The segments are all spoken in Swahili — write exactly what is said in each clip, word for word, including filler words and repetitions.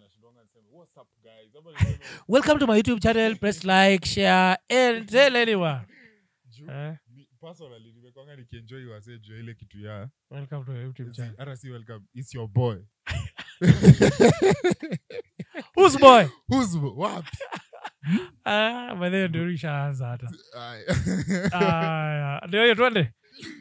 What's up guys? Welcome to my YouTube channel. Press like, share and tell anyone. Eh? Personally nimekwanga nikienjoy wase jua ile kitu ya welcome to my YouTube channel. Ara si welcome, it's your boy. Who's boy? Who's what? Ah, but then ndio rishaanza hata. Ah, ah, ndio hiyo twende.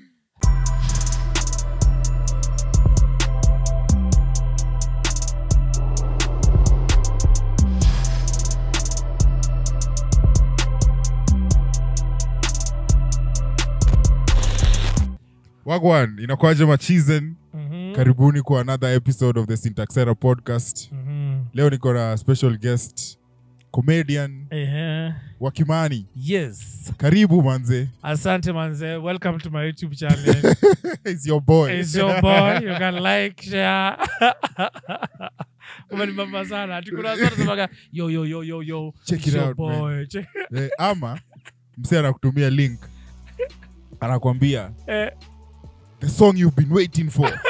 Wagwan, inakuaje machizen? Mm-hmm. Karibuni kwa another episode of the Syntax Era podcast. Mm-hmm. Leo niko na special guest, comedian uh-huh. Wakimani. Yes. Karibu manze. Asante manze. Welcome to my YouTube channel. It's your boy. It's your boy. You can like, share. Umani mama sana. Atikuna sana sabaga yo yo yo yo yo. Check it out, boy. Check. Eh, ama mse anakutumia link. Anakuambia eh the song you've been waiting for.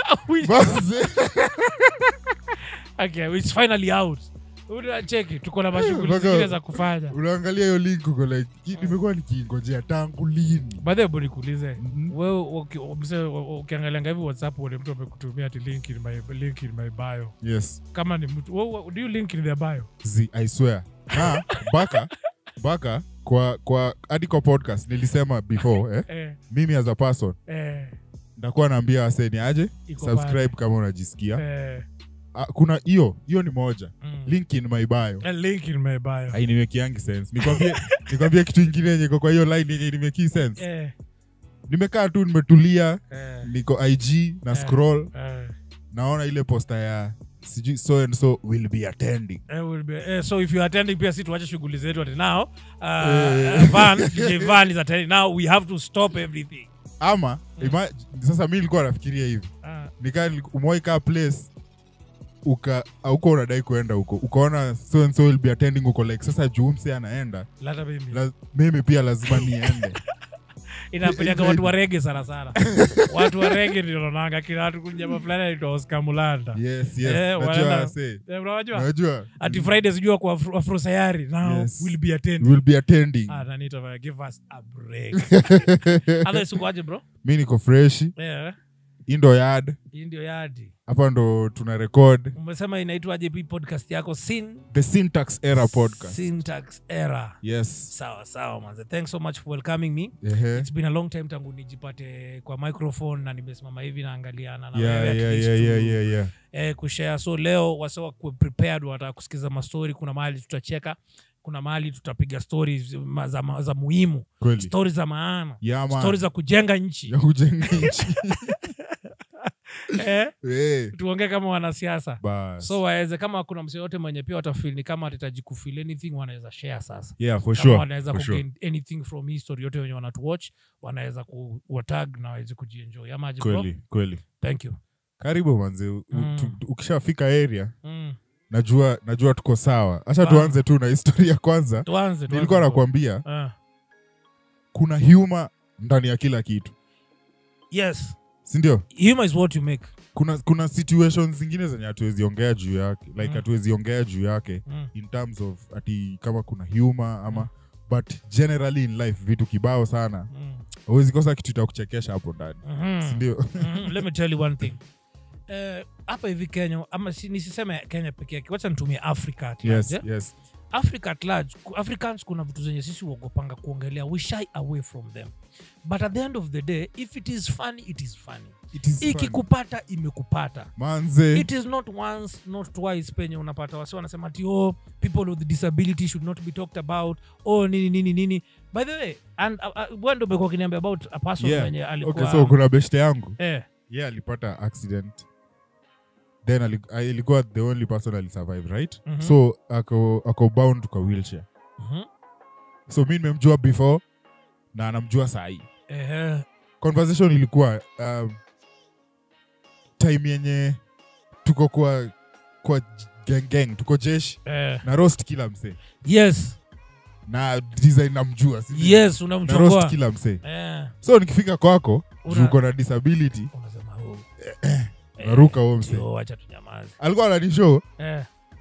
Okay, it's finally out. Una check, tuko na mashughuli zingine za kufanya. Unaangalia hiyo link uko like nimekuwa nikingojea tangu lini. Baadaye bodi nikuulize. Mm-hmm. Wewe ukiangalia hivi WhatsApp wale mtu amekutumia ati link in my link in my bio. Yes. Kama ni mtu, do you link in their bio? Z, I swear. Na baka baka kwa kwa hadi kwa podcast nilisema before eh, eh. Mimi as a person eh ndakuwa naambia waseni aje Iko subscribe bad. Kama unajisikia eh. Ah, kuna hiyo hiyo ni moja mm. link in my bio. A link in my bio hainimekiangi sense. Nikwambie nikwambie kitu kingine yenye kwa hiyo line yenye nimeki sense eh. Nimekaa tu nimetulia eh. Niko I G na scroll eh. Naona ile poster ya sijui so and so will be attending. Eh, will be, eh, so if you are attending pia si tuache shughuli zetu ati now uh, eh. Van D J Van is attending now, we have to stop everything. Ama mm. ima, sasa mimi nilikuwa nafikiria hivi ah. Nika umoika place uka uko unadai kuenda huko ukaona so and so will be attending huko like sasa Jumse anaenda lata mimi la, mimi pia lazima niende. Inapeleka watu wa reggae sana sana. Watu wa reggae ndio wanaanga kila watu kunjama fulani anaitwa Oscar Mulanda. Yes, yes. Eh, najua say. Eh, unajua? Najua. Ati Friday sijua kwa Afro, Afro Sayari. Now yes. We'll be attending. We'll be attending. Ah, Nanita, give us a break. Hata isukuaje bro? Mimi niko fresh. Yeah. Indo yard. Indo yard. Hapa ndo tuna record. Umesema inaitwa J P podcast yako Sin The Syntax Era podcast. Syntax Era. Yes. Sawa sawa manze. Thanks so much for welcoming me. Yeah. It's been a long time tangu nijipate kwa microphone na nimesimama hivi naangaliana na yeah, wewe yeah, yeah, yeah, yeah, yeah. Eh kushare. So leo wasewa ku prepared wataka kusikiza ma story, kuna mahali tutacheka, kuna mahali tutapiga stories za, za muhimu. Kweli. Stories za maana. Yeah, stories za kujenga nchi. Ya kujenga nchi. eh hey. Tuongee kama wanasiasa. Bas. So waeze kama kuna msee yote mwenye pia watafeel ni kama atahitaji kufeel anything wanaweza share sasa. Yeah, for kama sure. Wanaweza ku sure. gain anything from history yote wenye wanatuwatch, wanaweza ku tag na waweze kujienjoy. Ama aje bro? Kweli, kweli. Thank you. Karibu manze. Mm. Ukishafika area, mm. najua najua tuko sawa. Acha tuanze tu na historia kwanza. Tuanze. Nilikuwa nakwambia uh. kuna humor ndani ya kila kitu. Yes. Sindio? Humor is what you make. Kuna kuna situations zingine zenye hatuwezi ongea juu yake, like mm. hatuwezi ongea juu yake mm. in terms of ati kama kuna humor ama mm. but generally in life vitu kibao sana. Mm. Huwezi kosa kitu cha kuchekesha hapo ndani. Mm-hmm. Sindio? Mm-hmm. Let me tell you one thing. Eh uh, hapa hivi Kenya ama si, nisiseme Kenya pekee yake, wacha nitumie Africa at large. Yes, yes. Africa at large, Africans kuna vitu zenye sisi uogopanga kuongelea, we shy away from them. But at the end of the day, if it is funny, it is funny. It is ikikupata imekupata. Manze. It is not once, not twice penye unapata wasi wanasema ati oh, people with disability should not be talked about. Oh, nini nini nini. By the way, and when do beko kiniambia about a person yeah. mwenye alikuwa Okay, so kuna beshte yangu. Eh. Yeah, alipata accident. Then alikuwa the only person ali survive, right? Mm-hmm. So ako ako bound kwa wheelchair. Mhm. So mimi nimemjua before na anamjua sahi. Eh. Conversation ilikuwa um, time yenye tuko kwa kwa gang gang, tuko jeshi eh. na roast kila mse. Yes. Na design namjua. Yes, unamchukua. Na roast kila mse. Eh. So nikifika kwako, Una... uko na disability. Unasema oh. Naruka huo mse. Oh, acha tunyamaze. Alikuwa ananishow. Eh.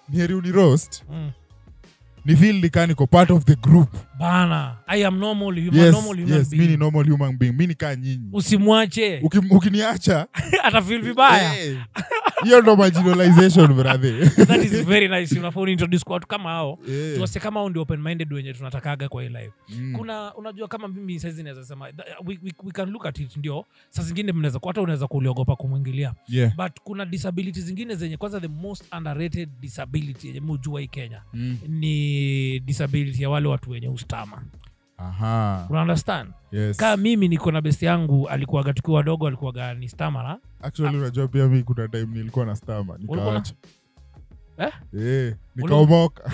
ni heri uni roast mm. ni feel like niko part of the group bana. I am normal human, yes, normal human yes, being. mimi ni normal human being, mimi kaa nyinyi. Usimwache. Ukiniacha ata feel vibaya. Hey. Hiyo ndo marginalization brother. That is very nice. Unafaa introduce kwa watu kama hao. Yeah. Tuwase kama hao ndio open minded wenye tunatakaga kwa hii live. Mm. Kuna unajua kama mimi saizi naweza sema we, we, we can look at it ndio. Saa zingine mnaweza hata unaweza kuliogopa kumwingilia. Yeah. But kuna disabilities zingine zenye kwanza the most underrated disability yenye mjua hii Kenya Mm. ni disability ya wale watu wenye ustama. Aha. Una understand? Yes. Kama mimi niko na best yangu alikuwa tukiwa wadogo alikuwa ni stammer. Actually unajua pia mimi kuna time nilikuwa na stammer nikaacha. Eh? Eh, nikaomoka.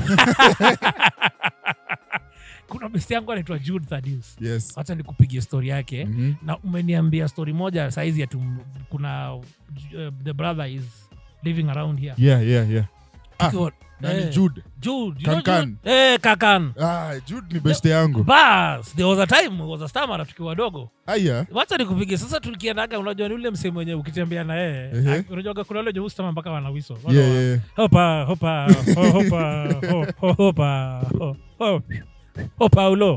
Kuna best yangu anaitwa Jude Thaddeus. Yes. Acha nikupigie story yake. Mm-hmm. Na umeniambia story moja saizi ya kuna uh, the brother is living around here. Yeah, yeah, yeah. Tukiwa, Ah, nani eh, Jude? Jude, you Kan know Kan. Jude? Eh, Kakan. Ah, Jude ni best yangu. Bas, there was a time he was a stammerer tukiwa wadogo. Aya. Wacha nikupigie sasa tukiendaga unajua ni ule msemo mwenye ukitembea na yeye. Uh-huh. Unajua kuna wale stammer mpaka wanawiso. Yeah, yeah. Hopa, hopa, ho, hopa, ho, ho, hopa, ho, ho, hopa ulo.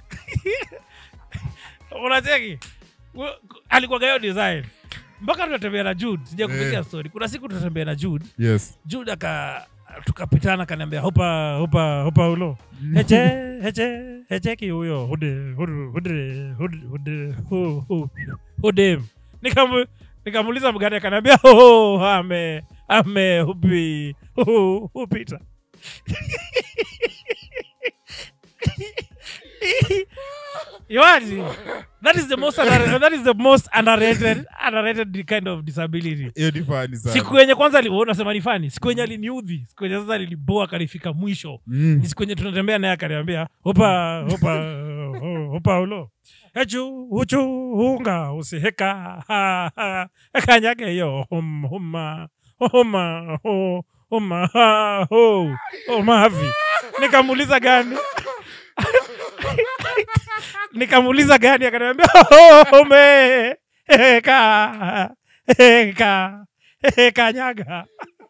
Unacheki? Alikuwa gayo design. Mpaka tunatembea na Jude, sija kupigia Yeah. story. Kuna siku tunatembea na Jude. Yes. Jude aka tukapitana kaniambia hopa hopa hopa ulo. Heche heche heche ki huyo hude hude hude hude hude hude. Nikamu nikamuuliza mgani akaniambia oh ame ame hubi oh hupita. Yoani, that is the most underrated, that is the most underrated underrated kind of disability. Hiyo ni funny sana. Siku yenye kwanza aliona sema ni funny, siku yenye aliniudhi, siku yenye sasa niliboa kalifika mwisho. Mm. Siku yenye tunatembea naye akaniambia, "Hopa, hopa, hopa ulo. Hechu, uchu, unga, usiheka. Kanyage hiyo, hum, huma, huma, ho, huma, ho, huma havi." Nikamuuliza gani? Nikamuuliza gani akaniambia oh me ka ka kanyaga.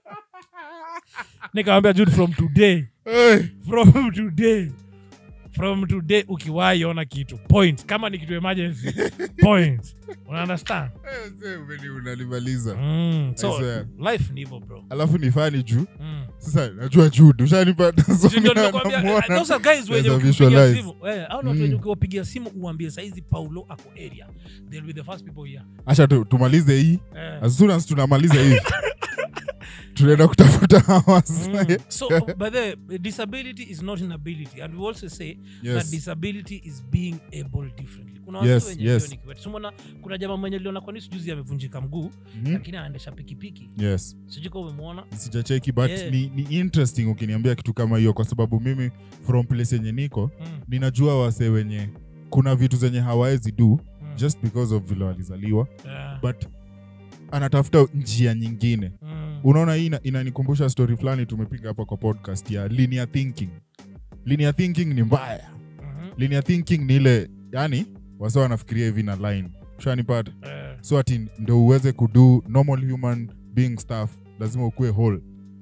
Nikamwambia Jude from today Hey. from today from today ukiwahi ona kitu point kama ni kitu emergency point. Una understand? Eh, wewe unalimaliza. Mm, so life ni hivyo bro. Alafu ni funny juu. Mm. Sasa najua Jude ushanipata Ndio nakwambia those are guys wenye ukipigia simu eh au watu wenye ukiwapigia simu uambie saizi Paulo ako area they'll be the first people here. Acha tu, tumalize hii. Eh. As soon as tunamaliza hivi. Tunaenda kutafuta hawa. Mm. So by the disability is not inability and we also say Yes. that disability is being able differently. Kuna Yes, watu wenye yes. ndio nikiwa. Tumeona kuna jamaa mwenye aliona kwa nini juzi amevunjika mguu Mhm. lakini anaendesha pikipiki. Yes. Sijui kama umemuona. Sijacheki but Yeah. ni, ni interesting ukiniambia kitu kama hiyo kwa sababu mimi from place yenye niko Mm. ninajua wase wenye kuna vitu zenye hawawezi do Mm. just because of vile walizaliwa Yeah. but anatafuta njia nyingine. Mm. Unaona hii ina- inanikumbusha story fulani tumepiga hapa kwa podcast ya linear thinking. Linear thinking ni mbaya. Mhm. Linear thinking ni ile yani wasa wanafikiria hivi na line. Ushanipata? Eh. So ati ndio uweze kudo normal human being stuff lazima ukue whole.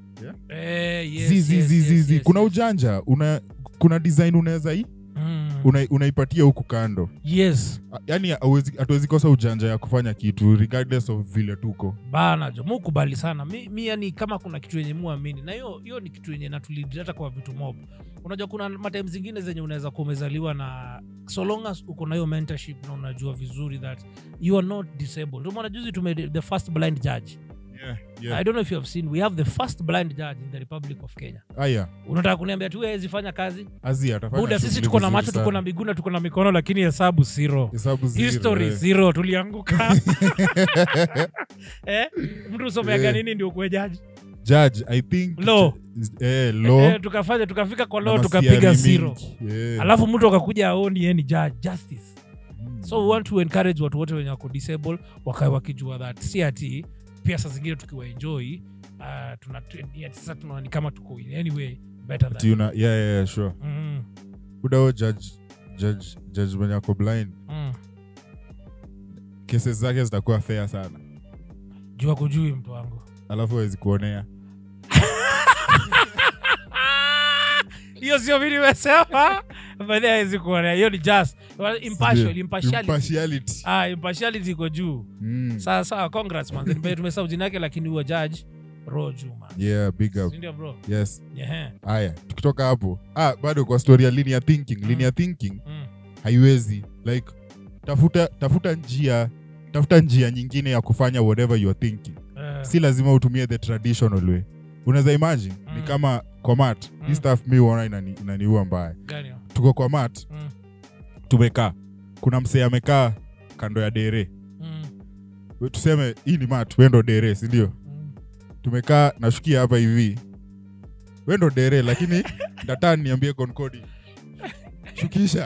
Eh, yes. Zizi yes, zizi yes, zizi yes, kuna yes. ujanja una kuna design unaweza hii Mm. una, unaipatia huku kando. Yes. A- yani hauwezi hatuwezi kosa ujanja ya kufanya kitu regardless of vile tuko. Bana jo mukubali sana mi, mi yani kama kuna kitu yenye muamini na hiyo hiyo ni kitu yenye natulidata kwa vitu mob. Unajua kuna matime zingine zenye unaweza kumezaliwa na so long as uko na hiyo mentorship na unajua vizuri that you are not disabled. Ndio maana juzi tume the first blind judge. Yeah, yeah. I don't know if you have seen we have the first blind judge in the Republic of Kenya. Aya, Unataka kuniambia tu hawezi fanya kazi? Azia atafanya. Buda sisi shughuli tuko na vizuri macho tuko sana. na miguu na tuko na mikono lakini hesabu zero. Hesabu zero. History eh. zero tulianguka. Eh? Mtu usomeaga Eh. nini ndio kuwe judge? Judge, I think Law. eh law. Eh, tukafanya tukafika kwa law na tukapiga masiari zero. mingi. Yeah. Alafu mtu akakuja aoni yeye ni judge justice. Mm. So we want to encourage watu wote wenye wako disable wakae wakijua that si ati pia saa zingine tukiwa enjoy uh, tuna yeah, sasa tunaona ni kama tuko in anyway better Ati than. una, yeah, yeah, yeah, sure. Mm. Buda huyo judge judge judge mwenye ako blind. Mm. Cases zake zitakuwa fair sana. Jua kujui mtu wangu. Alafu hawezi kuonea. hiyo sio mimi nimesema baada ya hizo kuona hiyo ni just impartial impartiality impartiality ah impartiality iko juu mm. sawa sawa congrats man ndio tumesahau jina yake lakini huwa judge Rojuma yeah big up ndio bro yes yeah haya tukitoka hapo ah bado kwa story ya linear thinking mm. linear thinking mm. haiwezi like tafuta tafuta njia tafuta njia nyingine ya kufanya whatever you are thinking uh. si lazima utumie the traditional way unaweza imagine mm. ni kama kwa mat mm. hii stuff mi uona inani, inaniua mbaya gani tuko kwa mat mm. tumekaa kuna msee amekaa kando ya dere mm. tuseme hii ni mat wendo dere si ndio mm. tumekaa nashukia hapa hivi wendo dere lakini ndatani niambie konkodi shukisha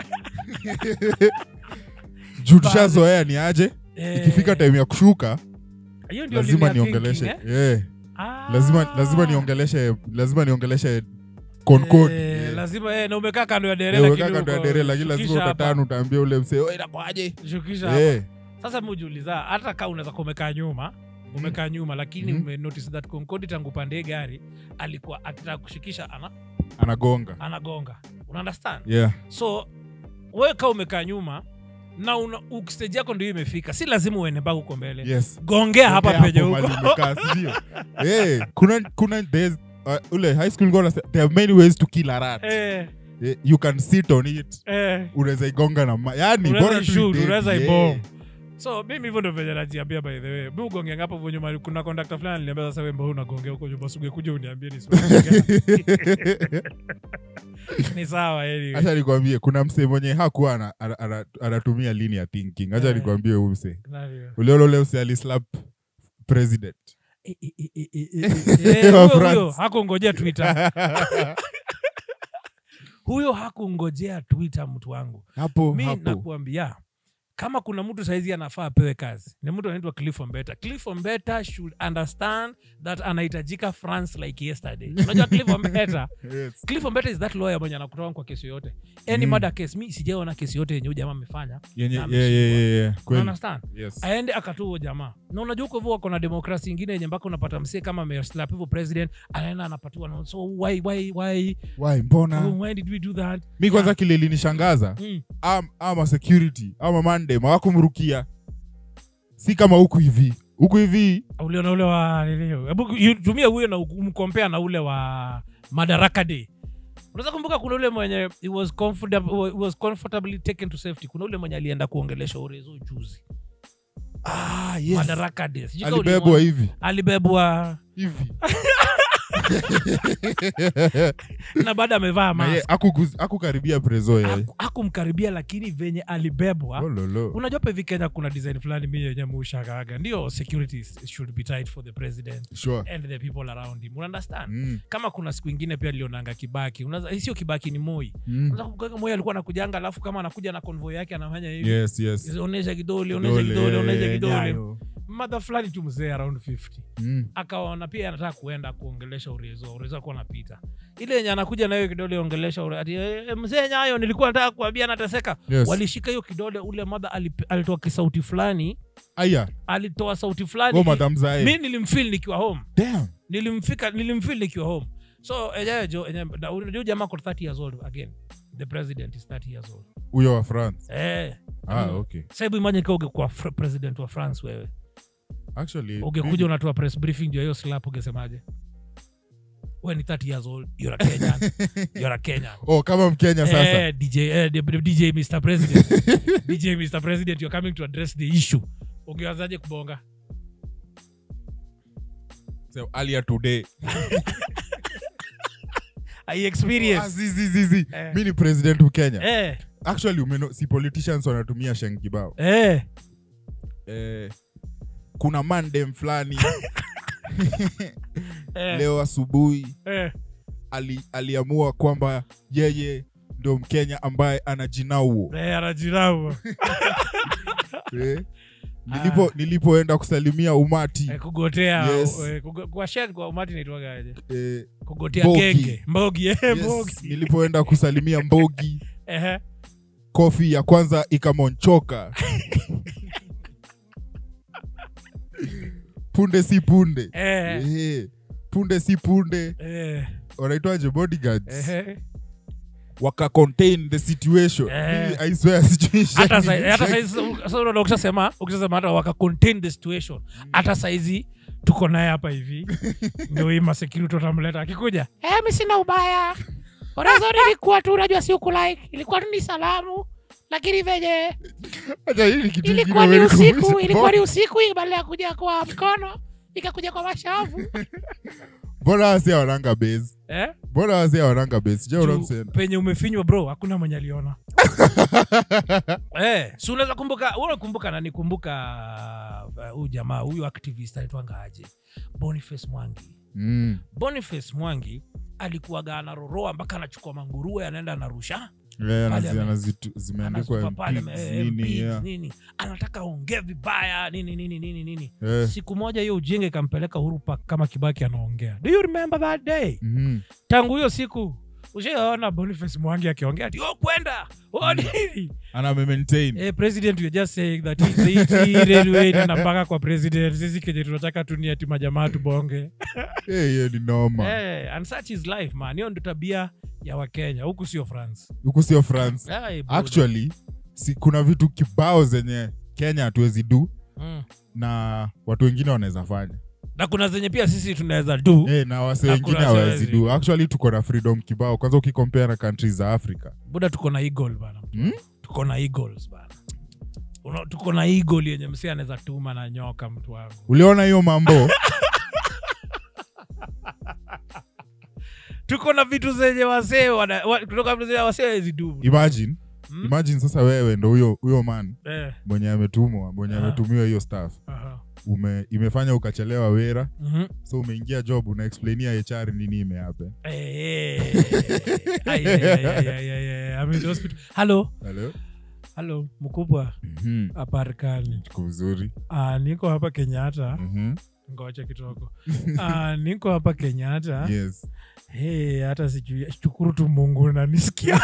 juu tushazoea ni aje eh. ikifika time ya kushuka lazima niongeleshe eh yeah. ah. lazima lazima niongeleshe lazima niongeleshe konkodi eh, yeah. lazima eh na umekaa kando ya dere yeah, lakini kando ya dere lakini lazima utatano utaambia ule msee wewe inakwaje shukisha hapa yeah. Sasa mjuliza hata kama unaweza kumekaa nyuma umekaa nyuma lakini mm-hmm. ume notice that konkodi tangu pande gari alikuwa akitaka kushikisha ana anagonga anagonga una understand yeah so wewe kama umekaa nyuma na una stage yako ndio imefika si lazima uende mpaka huko mbele yes. gongea hapa penye huko umekaa ndio eh kuna kuna there's uh, ule high school goal there are many ways to kill a rat eh yeah, you can sit on it eh unaweza igonga na yani bora tu unaweza ibom so mimi hivyo ndio venye najiambia by the way mimi ugongea hapo vonyo mali kuna conductor fulani aliniambia sasa wewe mbona unagongea huko nyumba suge kuja uniambie ni ni sawa yani acha nikwambie kuna msee mwenye hakuwa anatumia linear thinking acha nikwambie huyu msee ule ule msee alislap president huyo hakungojea Twitter huyo hakungojea Twitter mtu wangu hapo mimi hapo nakuambia kama kuna mtu saizi anafaa apewe kazi ni mtu anaitwa Cliff Ombeta. Cliff Ombeta should understand that anahitajika France like yesterday. Unajua Cliff Ombeta? Yes. Cliff Ombeta is that lawyer mwenye anakutoa kwa kesi yote. Any mm. murder case mimi sijaona kesi yote yenye jamaa amefanya. Yeah yeah yeah yeah. yeah. You understand? Yes. Aende akatoa jamaa. Na unajua huko hivyo kuna demokrasia nyingine yenye mpaka unapata msee kama Mayor Slap hivyo president anaenda anapatiwa na so why why why why mbona why did we do that? Mimi kwanza yeah. kile linishangaza. Mm. Am ama security ama mande hawakumrukia. Si kama huku hivi. Huku hivi uliona ule wa leo. Hebu tumia huyo na umkompea na ule wa Madaraka Day. Unaweza kumbuka kuna ule mwenye he was comfortable he was comfortably taken to safety. Kuna ule mwenye alienda kuongelesha Urezo juzi. Ah yes. Madaraka Day. Alibebwa hivi. Alibebwa hivi. Na baada amevaa mask. Hakukaribia prezo yeye. Hakumkaribia lakini venye alibebwa. Oh, unajua pe Kenya kuna design fulani mimi yenyewe mushagaga. Ndio security should be tight for the president sure. and the people around him. You understand? Mm. Kama kuna siku nyingine pia alionanga Kibaki. Unaweza sio Kibaki ni Moi. Mm. Unaweza kumbuka Moi alikuwa anakujanga alafu kama anakuja na convoy yake anafanya hivi. Yes yes. Onesha kidole, onesha kidole, onesha kidole. Mother fulani tu mzee around fifty. Mm. Akaona pia anataka kuenda kuongelesha Urezo. Urezo kwa anapita. Ile yenye anakuja nayo kidole ongelesha ati e, mzee nyayo nilikuwa nataka kuambia nateseka. Yes. Walishika hiyo kidole ule mother alitoa kisauti fulani. Aya. Alitoa sauti fulani. Oh madam Zae. Mimi nilimfeel nikiwa home. Damn. Nilimfika nilimfeel nikiwa home. So ejejo unajua jamaa kwa thirty years old again. The president is thirty years old. Huyo wa France. Eh. Ah mm. okay. Sasa imagine kama ungekuwa president wa France wewe. Actually ungekuja unatoa press briefing ndio hiyo slap ungesemaje? When thirty years old you're a Kenyan. You're a Kenyan. Oh kama Mkenya sasa. Eh D J eh, D J Mister President. D J Mister President you're coming to address the issue. Ungeanzaje kubonga? So earlier today I experience. Ah, zizi zizi. Eh. Mimi ni president wa Kenya. Eh. Actually umeno si politicians wanatumia sheng kibao. Eh. Eh kuna mandem fulani eh. Leo asubuhi eh. ali, aliamua kwamba yeye ndo Mkenya ambaye anajinauo eh anajinauo eh nilipo nilipoenda kusalimia umati eh, kugotea yes. eh, kwa share kwa umati inaitwa gaje eh, kugotea genge mbogi eh yes. Mbogi nilipoenda kusalimia mbogi eh kofi ya kwanza ikamonchoka punde si punde eh. Eh, punde si punde eh. Wanaitwaje bodyguards eh. waka contain the situation. Eh. I swear situation. Hata saizi hata saizi so ukisema ukisema hata waka contain the situation. Hata saizi tuko naye hapa hivi. Ndio hii security tutamleta akikuja. Eh, mimi sina ubaya. Orazo nilikuwa tu unajua si uku like. Ilikuwa ni salamu. Lakini venye acha hili kitu ilikuwa ni usiku, ilikuwa ni usiku badala ya kuja kwa mkono, ikakuja kwa mashavu. Bora wasi wananga base. Eh? Bora wasi wananga base. Je, unamsema? Penye umefinywa bro, hakuna mwenye aliona. Eh, si unaweza kumbuka, unakumbuka na nikumbuka huyu uh, jamaa, huyu activist anaitwa aje? Boniface Mwangi. Mm. Boniface Mwangi alikuwa gana roroa mpaka anachukua manguruwe anaenda anarusha. Yeah, anazitu zimeandikwa nini yeah. nini anataka ongea vibaya nini nini nini nini yeah. Siku moja hiyo ujinga ikampeleka Uhuru Park kama Kibaki anaongea. Do you remember that day? Mm-hmm. Tangu hiyo siku ushaona Boniface Mwangi akiongea ati oh kwenda oh nini ana maintain eh president you just saying that he railway na mpaka kwa president sisi keje tunataka tu ni ati majamaa tubonge. Eh hiyo ni normal. Eh and such is life man. Hiyo ndio tabia ya Wakenya. Huku sio France. Huku sio France. Ay, actually si kuna vitu kibao zenye Kenya hatuwezi do mm. na watu wengine wanaweza fanya. Na kuna zenye pia sisi tunaweza do. Eh na wase wengine hawawezi do. Actually tuko na freedom kibao kwanza ukicompare na countries za Africa. Buda tuko na eagle bana. Hmm? Tuko na eagles bana. Uno tuko na eagle yenye msi anaweza tuma na nyoka mtu wangu. Uliona hiyo mambo? Tuko na vitu zenye wasee wa, kutoka vitu zenye wasee hizi do. Imagine hmm? Imagine sasa wewe ndo huyo huyo man eh. mwenye ametumwa mwenye ametumiwa hiyo staff. Aha. Ume imefanya ukachelewa wera. Mhm. So umeingia job una explainia H R nini imehappen. Eh. Ay ay ay ay. I'm in the hospital. Hello. Hello. Hello mkubwa. Mhm. Aparkani. Kuzuri. Ah niko hapa Kenyatta. Mhm. Ngoja kitoko. Ah niko hapa Kenyatta. Yes. Hey, hata sijui shukuru tu Mungu unanisikia.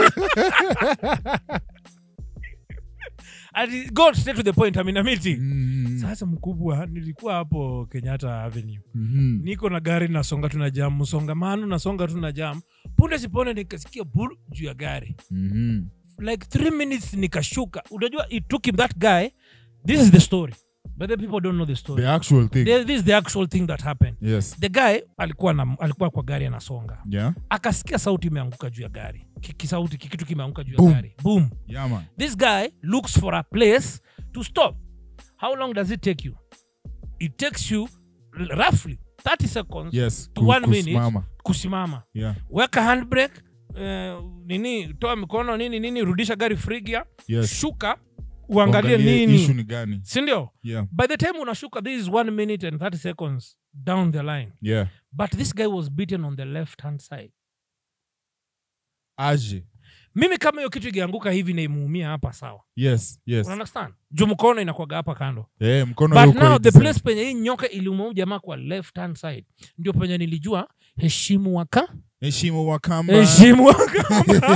And go straight to the point. I'm in a meeting. Mm. Sasa mkubwa nilikuwa hapo Kenyatta Avenue. Mm-hmm. Niko na gari nasonga tuna jam, msongamano nasonga tuna jam. Punde sipone nikasikia buru juu ya gari. Mm-hmm. Like three minutes nikashuka. Unajua it took him that guy. This is the story. But the people don't know the story. The actual thing. The, this is the actual thing that happened. Yes. The guy alikuwa na, alikuwa kwa gari anasonga. Yeah. Akasikia sauti imeanguka juu ya gari. Kisauti kikitu kimeanguka juu ya Boom. gari. Boom. Yeah man. This guy looks for a place to stop. How long does it take you? It takes you roughly thirty seconds Yes. to one minute kusimama. kusimama. Yeah. Weka handbrake, uh, nini, toa mikono nini nini, rudisha gari free gear. Yes. Shuka uangalie nini. Issue ni gani? Si ndio? Yeah. By the time unashuka this is one minute and thirty seconds down the line. Yeah. But this guy was beaten on the left hand side. Aje. Mimi kama hiyo kitu ikianguka hivi na imuumia hapa sawa. Yes, yes. You understand? Juu mkono inakuwa hapa kando. Eh, mkono yuko. But now the place penye hii nyoka ilimuua jamaa kwa left hand side. Ndio penye nilijua heshimu waka. Heshimu wakamba. Heshimu wakamba.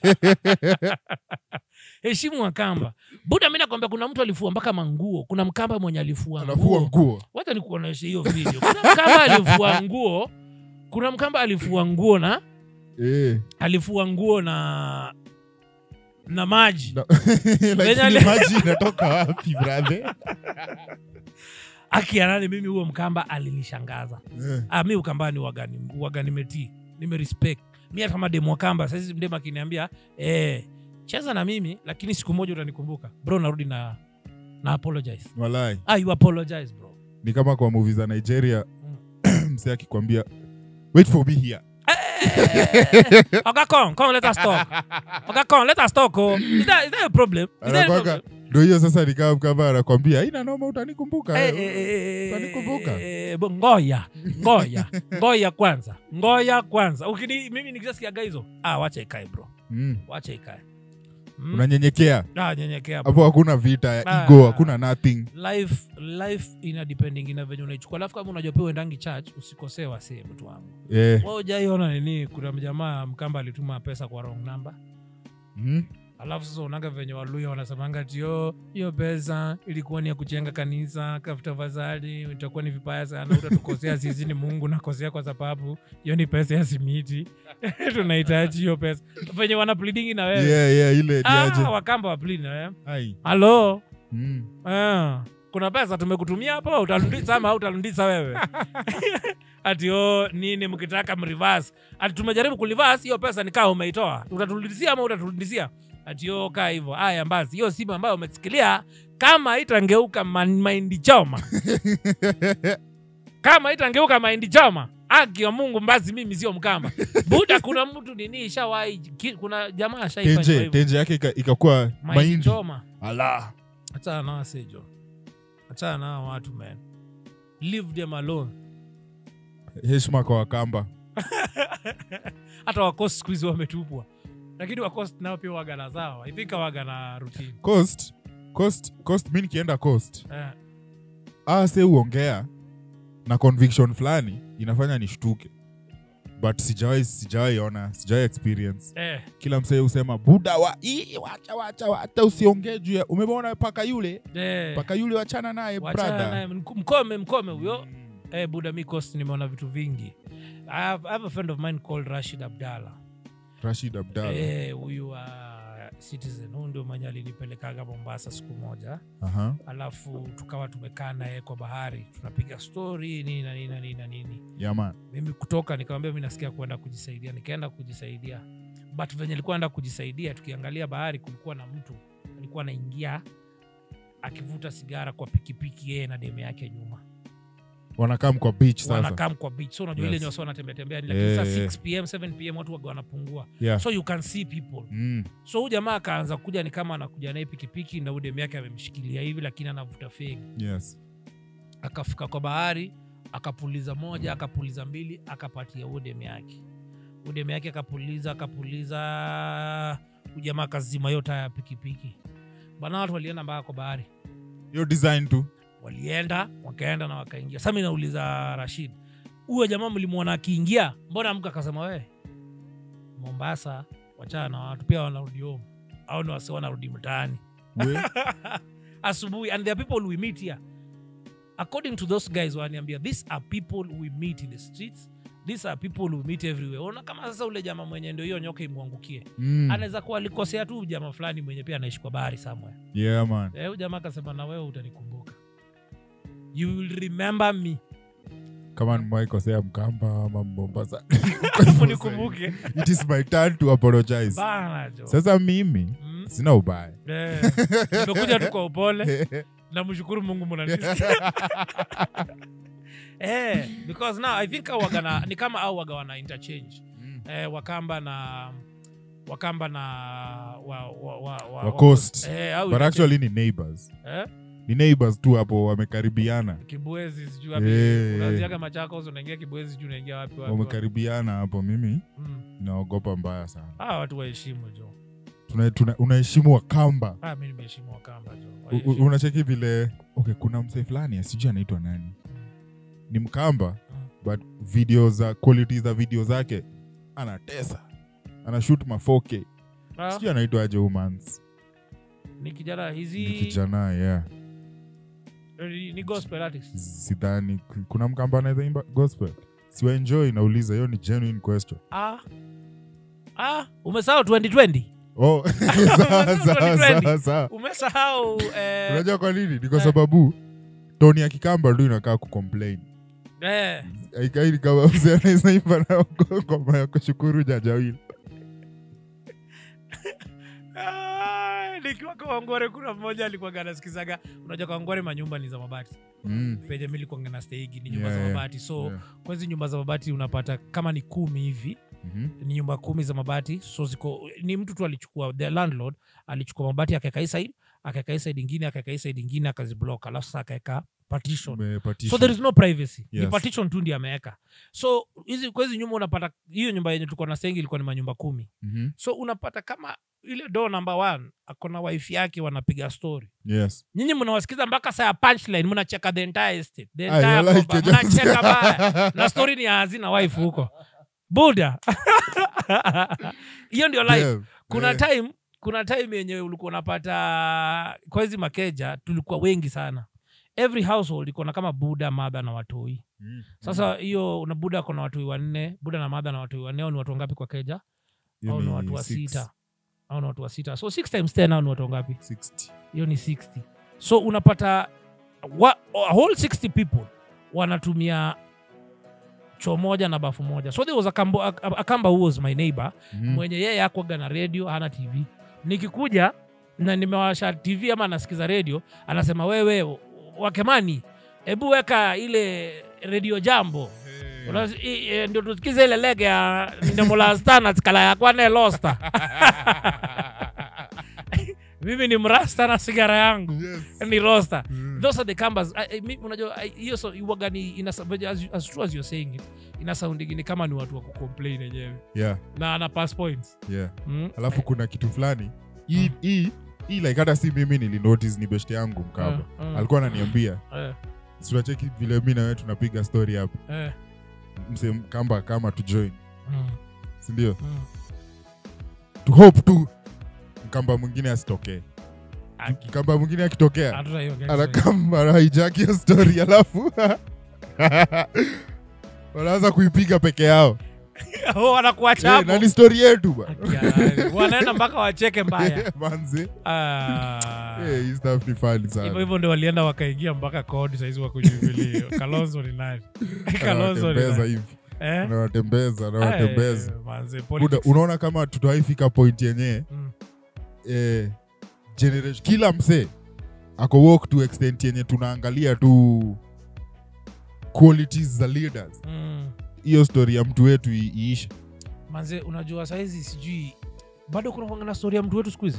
Heshimu wakamba. Buda mimi nakwambia kuna mtu alifua mpaka manguo. Kuna mkamba mwenye alifua nguo. Alifua nguo. Wacha nikuoneshe hiyo video. Kuna mkamba alifua nguo. Kuna mkamba alifua nguo na eh alifua nguo na na maji. No. Like maji inatoka wapi brother? Akianani mimi huo mkamba alinishangaza. Yeah. Ah mimi ukambani wagani wagani meti. Nime respect. Mimi kama demo kamba sasa mdema akiniambia eh cheza na mimi lakini siku moja utanikumbuka. Bro narudi na na apologize. Walai. Ah you apologize bro. Ni kama kwa movies za Nigeria msee akikwambia wait for me here. Okay, come, come, let us talk. Okay, come, let us talk. Oh. Is that, is that a problem? Is that a problem? Ndio hiyo sasa nikaa kama anakuambia haina noma utanikumbuka. Eh, eh, utanikumbuka. Eh, ngoja, ngoja, ngoja kwanza. Ngoja kwanza. Ukini mimi nikisikia hizo, ah wacha ikae bro. Mm. Wacha ikae. Mm. Unanyenyekea. Ah, nyenyekea. Hapo hakuna vita ya ah, ego, hakuna nothing. Life life ina depending ina venye unaichukua. Alafu kama unajua pewe ndangi church usikosee wasee mtu wangu. Eh. Wewe hujaiona nini kuna mjamaa mkamba alituma pesa kwa wrong number? Mhm. Alafu sasa unaanga venye Waluya wanasemanga tio hiyo pesa ilikuwa ni ya kujenga kanisa, kafuta fadhali, itakuwa ni vibaya sana, utatukosea sisi, ni Mungu nakosea kwa sababu hiyo ni pesa ya simiti. Tunahitaji hiyo pesa. Venye wana pleading na wewe. Yeah, yeah, ile diaje. Ah, Wakamba wa plead na wewe. Hai. Hello. Mm. Ah, kuna pesa tumekutumia hapo, utarudisha ama utarudisha wewe? Ati oh nini mkitaka mreverse. Ati tumejaribu kureverse hiyo pesa nikaa umeitoa. Utaturudishia ama utaturudishia? Ati oh kaa hivyo. Haya basi hiyo simu ambayo umesikilia kama itangeuka mahindi choma. Kama itangeuka mahindi choma. Haki ya Mungu basi mimi sio Mkamba. Buda kuna mtu nini ishawahi kuna jamaa shaifanya hivyo. Tenje, tenje yake ikakuwa mahindi choma. Ala. Acha na wasejo. Acha na watu man. Leave them alone. Heshima kwa Wakamba. Hata Wacoast squeeze wametupwa. Lakini Wacoast nao pia waga na zao. I think waga na routine. Coast, Coast, Coast mimi nikienda Coast. Eh. Ah, sasa uongea na conviction fulani inafanya nishtuke. But sijawahi sijawahi ona, sijawahi experience. Eh. Kila msee usema buda wa ii wacha wacha hata usiongee juu ya umeona paka yule. Eh. Paka yule wachana naye brother. Wachana naye mkome mkome huyo. Mm. Eh buda mi Coast nimeona vitu vingi. I have, I have a friend of mine called Rashid Abdalla. Rashid Abdalla. Eh huyu uh, Citizen huyu ndio mwenye alinipelekaga Mombasa siku moja. Aha. Alafu tukawa tumekaa naye kwa bahari, tunapiga story nini na nini na nini na nini. Yeah man. Mimi kutoka nikamwambia mimi nasikia kwenda kujisaidia, nikaenda kujisaidia. But venye nilikuwa naenda kujisaidia tukiangalia bahari kulikuwa na mtu alikuwa anaingia akivuta sigara kwa pikipiki yeye na demu yake nyuma. Wanakam kwa beach sasa. Wanakam kwa beach. So unajua yes. Ile nyoso wanatembea tembea lakini yeah, saa six p m seven p m watu waga wanapungua. Yeah. So you can see people. Mm. So huyu jamaa akaanza kuja ni kama anakuja naye pikipiki na demu yake amemshikilia hivi lakini anavuta fegi. Yes. Akafika kwa bahari, akapuliza moja, akapuliza mbili, akapatia demu yake. Demu yake akapuliza, akapuliza, ujamaa akazima yote ya pikipiki. Bana watu walienda mpaka kwa bahari. Hiyo design tu. Walienda, wakaenda na wakaingia. Sasa mimi nauliza Rashid, huyo jamaa mlimuona akiingia, mbona mka akasema wewe Mombasa wachana na watu pia wanarudi home au ni wasi wanarudi mtaani asubuhi? And there are people we meet here. According to those guys waniambia, these are people we meet in the streets, these are people we meet everywhere. Ona kama sasa ule jamaa mwenye ndio hiyo nyoka imwangukie. Mm. Anaweza kuwa alikosea tu jamaa fulani mwenye pia anaishi kwa bahari somewhere. Yeah man. Eh, huyo jamaa akasema na wewe utanikumbuka. You will remember me. Kama mwaikosea Mkamba ama Mombasa. Unikumbuke. It is my turn to apologize. Bana jo. Sasa mimi mm. sina ubaya. Eh. Nimekuja tu kwa upole. Na mshukuru Mungu mnanisikia. Eh, because now I think waga na ni kama au waga wana interchange. Mm. Eh, Wakamba na Wakamba na wa wa wa, wa, wa Coast. Eh, au but actually ni neighbors. Eh? Ni neighbors tu hapo wamekaribiana. Kibwezi sijui wapi. Hey. Unaziaga Machakos unaingia Kibwezi sijui unaingia wapi wapi. Wamekaribiana hapo mimi. Mm. Naogopa mbaya sana. Ah, watu waheshimu jo. Tuna, tuna unaheshimu Wakamba. Ah, mimi nimeheshimu Wakamba jo. Unacheki vile okay kuna msee fulani sijui anaitwa nani. Mm. Ni Mkamba mm. but video za quality za video zake anatesa. Ana shoot ma four K. Ah. Sijui anaitwa aje humans. Ni kijana hizi. Ni kijana yeah. Ni gospel artist. Sidhani kuna Mkamba anaweza imba gospel. Siwa enjoy nauliza, hiyo ni genuine question. Ah. Ah, umesahau twenty twenty? Oh, sawa sawa sawa. Umesahau eh unajua kwa nini? Ni kwa sababu Tony ya Kikamba ndio inakaa kucomplain. Eh. Aikai kama mzee anaweza imba na ngoma ya kushukuru Jajawili. Nikiwa kwa Ngore kuna mmoja alikuwa anasikizaga, unajua kwa Ngore manyumba ni za mabati. Mm. Peje mimi nilikuwa ngana stayigi ni nyumba yeah, za mabati. So yeah. Kwa hizo nyumba za mabati unapata kama ni kumi hivi. Mm-hmm. Ni nyumba kumi za mabati. So ziko ni mtu tu alichukua, the landlord alichukua mabati akaweka hii side, akaweka hii side nyingine, akaweka hii side nyingine akaziblock, alafu sasa akaweka partition. partition. So there is no privacy. Yes. Ni partition tu ndio ameweka. So hizi kwa hizo nyumba unapata, hiyo nyumba yenye tulikuwa na staying ilikuwa ni manyumba kumi. Mm-hmm. So unapata kama ile door number one akona wife yake wanapiga story. Yes. Nyinyi mnawasikiza mpaka saa ya punchline, mnacheka the entire estate. The entire like mnacheka baya. Na story ni hazina wife huko. Buda. Hiyo ndio life. Yeah. Kuna yeah. time kuna time yenye ulikuwa unapata kwa hizi makeja tulikuwa wengi sana. Every household iko na kama buda, mother na watoi. Mm. Sasa hiyo una buda kuna watoi wanne, buda na mother na watoi wanne, au ni watu ngapi kwa keja? Au ni watu wa sita. Au ni watu wa sita. So six times ten au ni watu ngapi? sixty. Hiyo ni sixty. So unapata wa, a whole sixty people wanatumia choo moja na bafu moja. So there was a kambo, a, a kamba who was my neighbor, mm. mwenye yeye hakuwa na radio, hana T V. Nikikuja na nimewasha T V ama nasikiza radio, anasema wewe Wakemani, hebu weka ile radio Jambo. Hey. Ndio tusikize ile lege ya Ndemola Stana skala ya kwane Losta. Mimi ni mrasta na sigara yangu. Yes. Ni roster. Mm. Those are the kambas. Unajua hiyo so iwaga ni ina as, as true as you're saying it. Ina sounding ni kama ni watu wa kucomplain wenyewe. Yeah. Na ana pass points. Yeah. Mm. Alafu kuna kitu fulani. Hii hii hii like hata si mimi nili notice ni best yangu Mkaba. Uh, uh, alikuwa ananiambia. Uh. Sura cheki vile mimi na wewe tunapiga story hapa. Uh. Mse Mkamba kama to join. Mm. Si ndio? Mm. To hope to Mkamba mwingine asitokee. Mkamba mwingine akitokea anakama hijack hiyo story alafu wanaanza kuipiga peke yao. Oh, wanakuacha hapo. Na ni story yetu bwana. Wanaenda mpaka wacheke mbaya. Manze. Ah. Eh, hii stuff ni funny sana. Hivyo hivyo ndio walienda wakaingia mpaka code saizi wa kujubilee. Kalonzo ni nani? Kalonzo ni nani? Hivi. Eh? Na watembeza, na watembeza. Manze, unaona kama tutaifika point yenyewe. Mm. Eh, generation kila mse ako work to extent yenye tunaangalia tu qualities za leaders. Hiyo mm. story ya mtu wetu iisha. Manze, unajua saizi sijui bado kuna kuangana story ya mtu wetu siku hizi.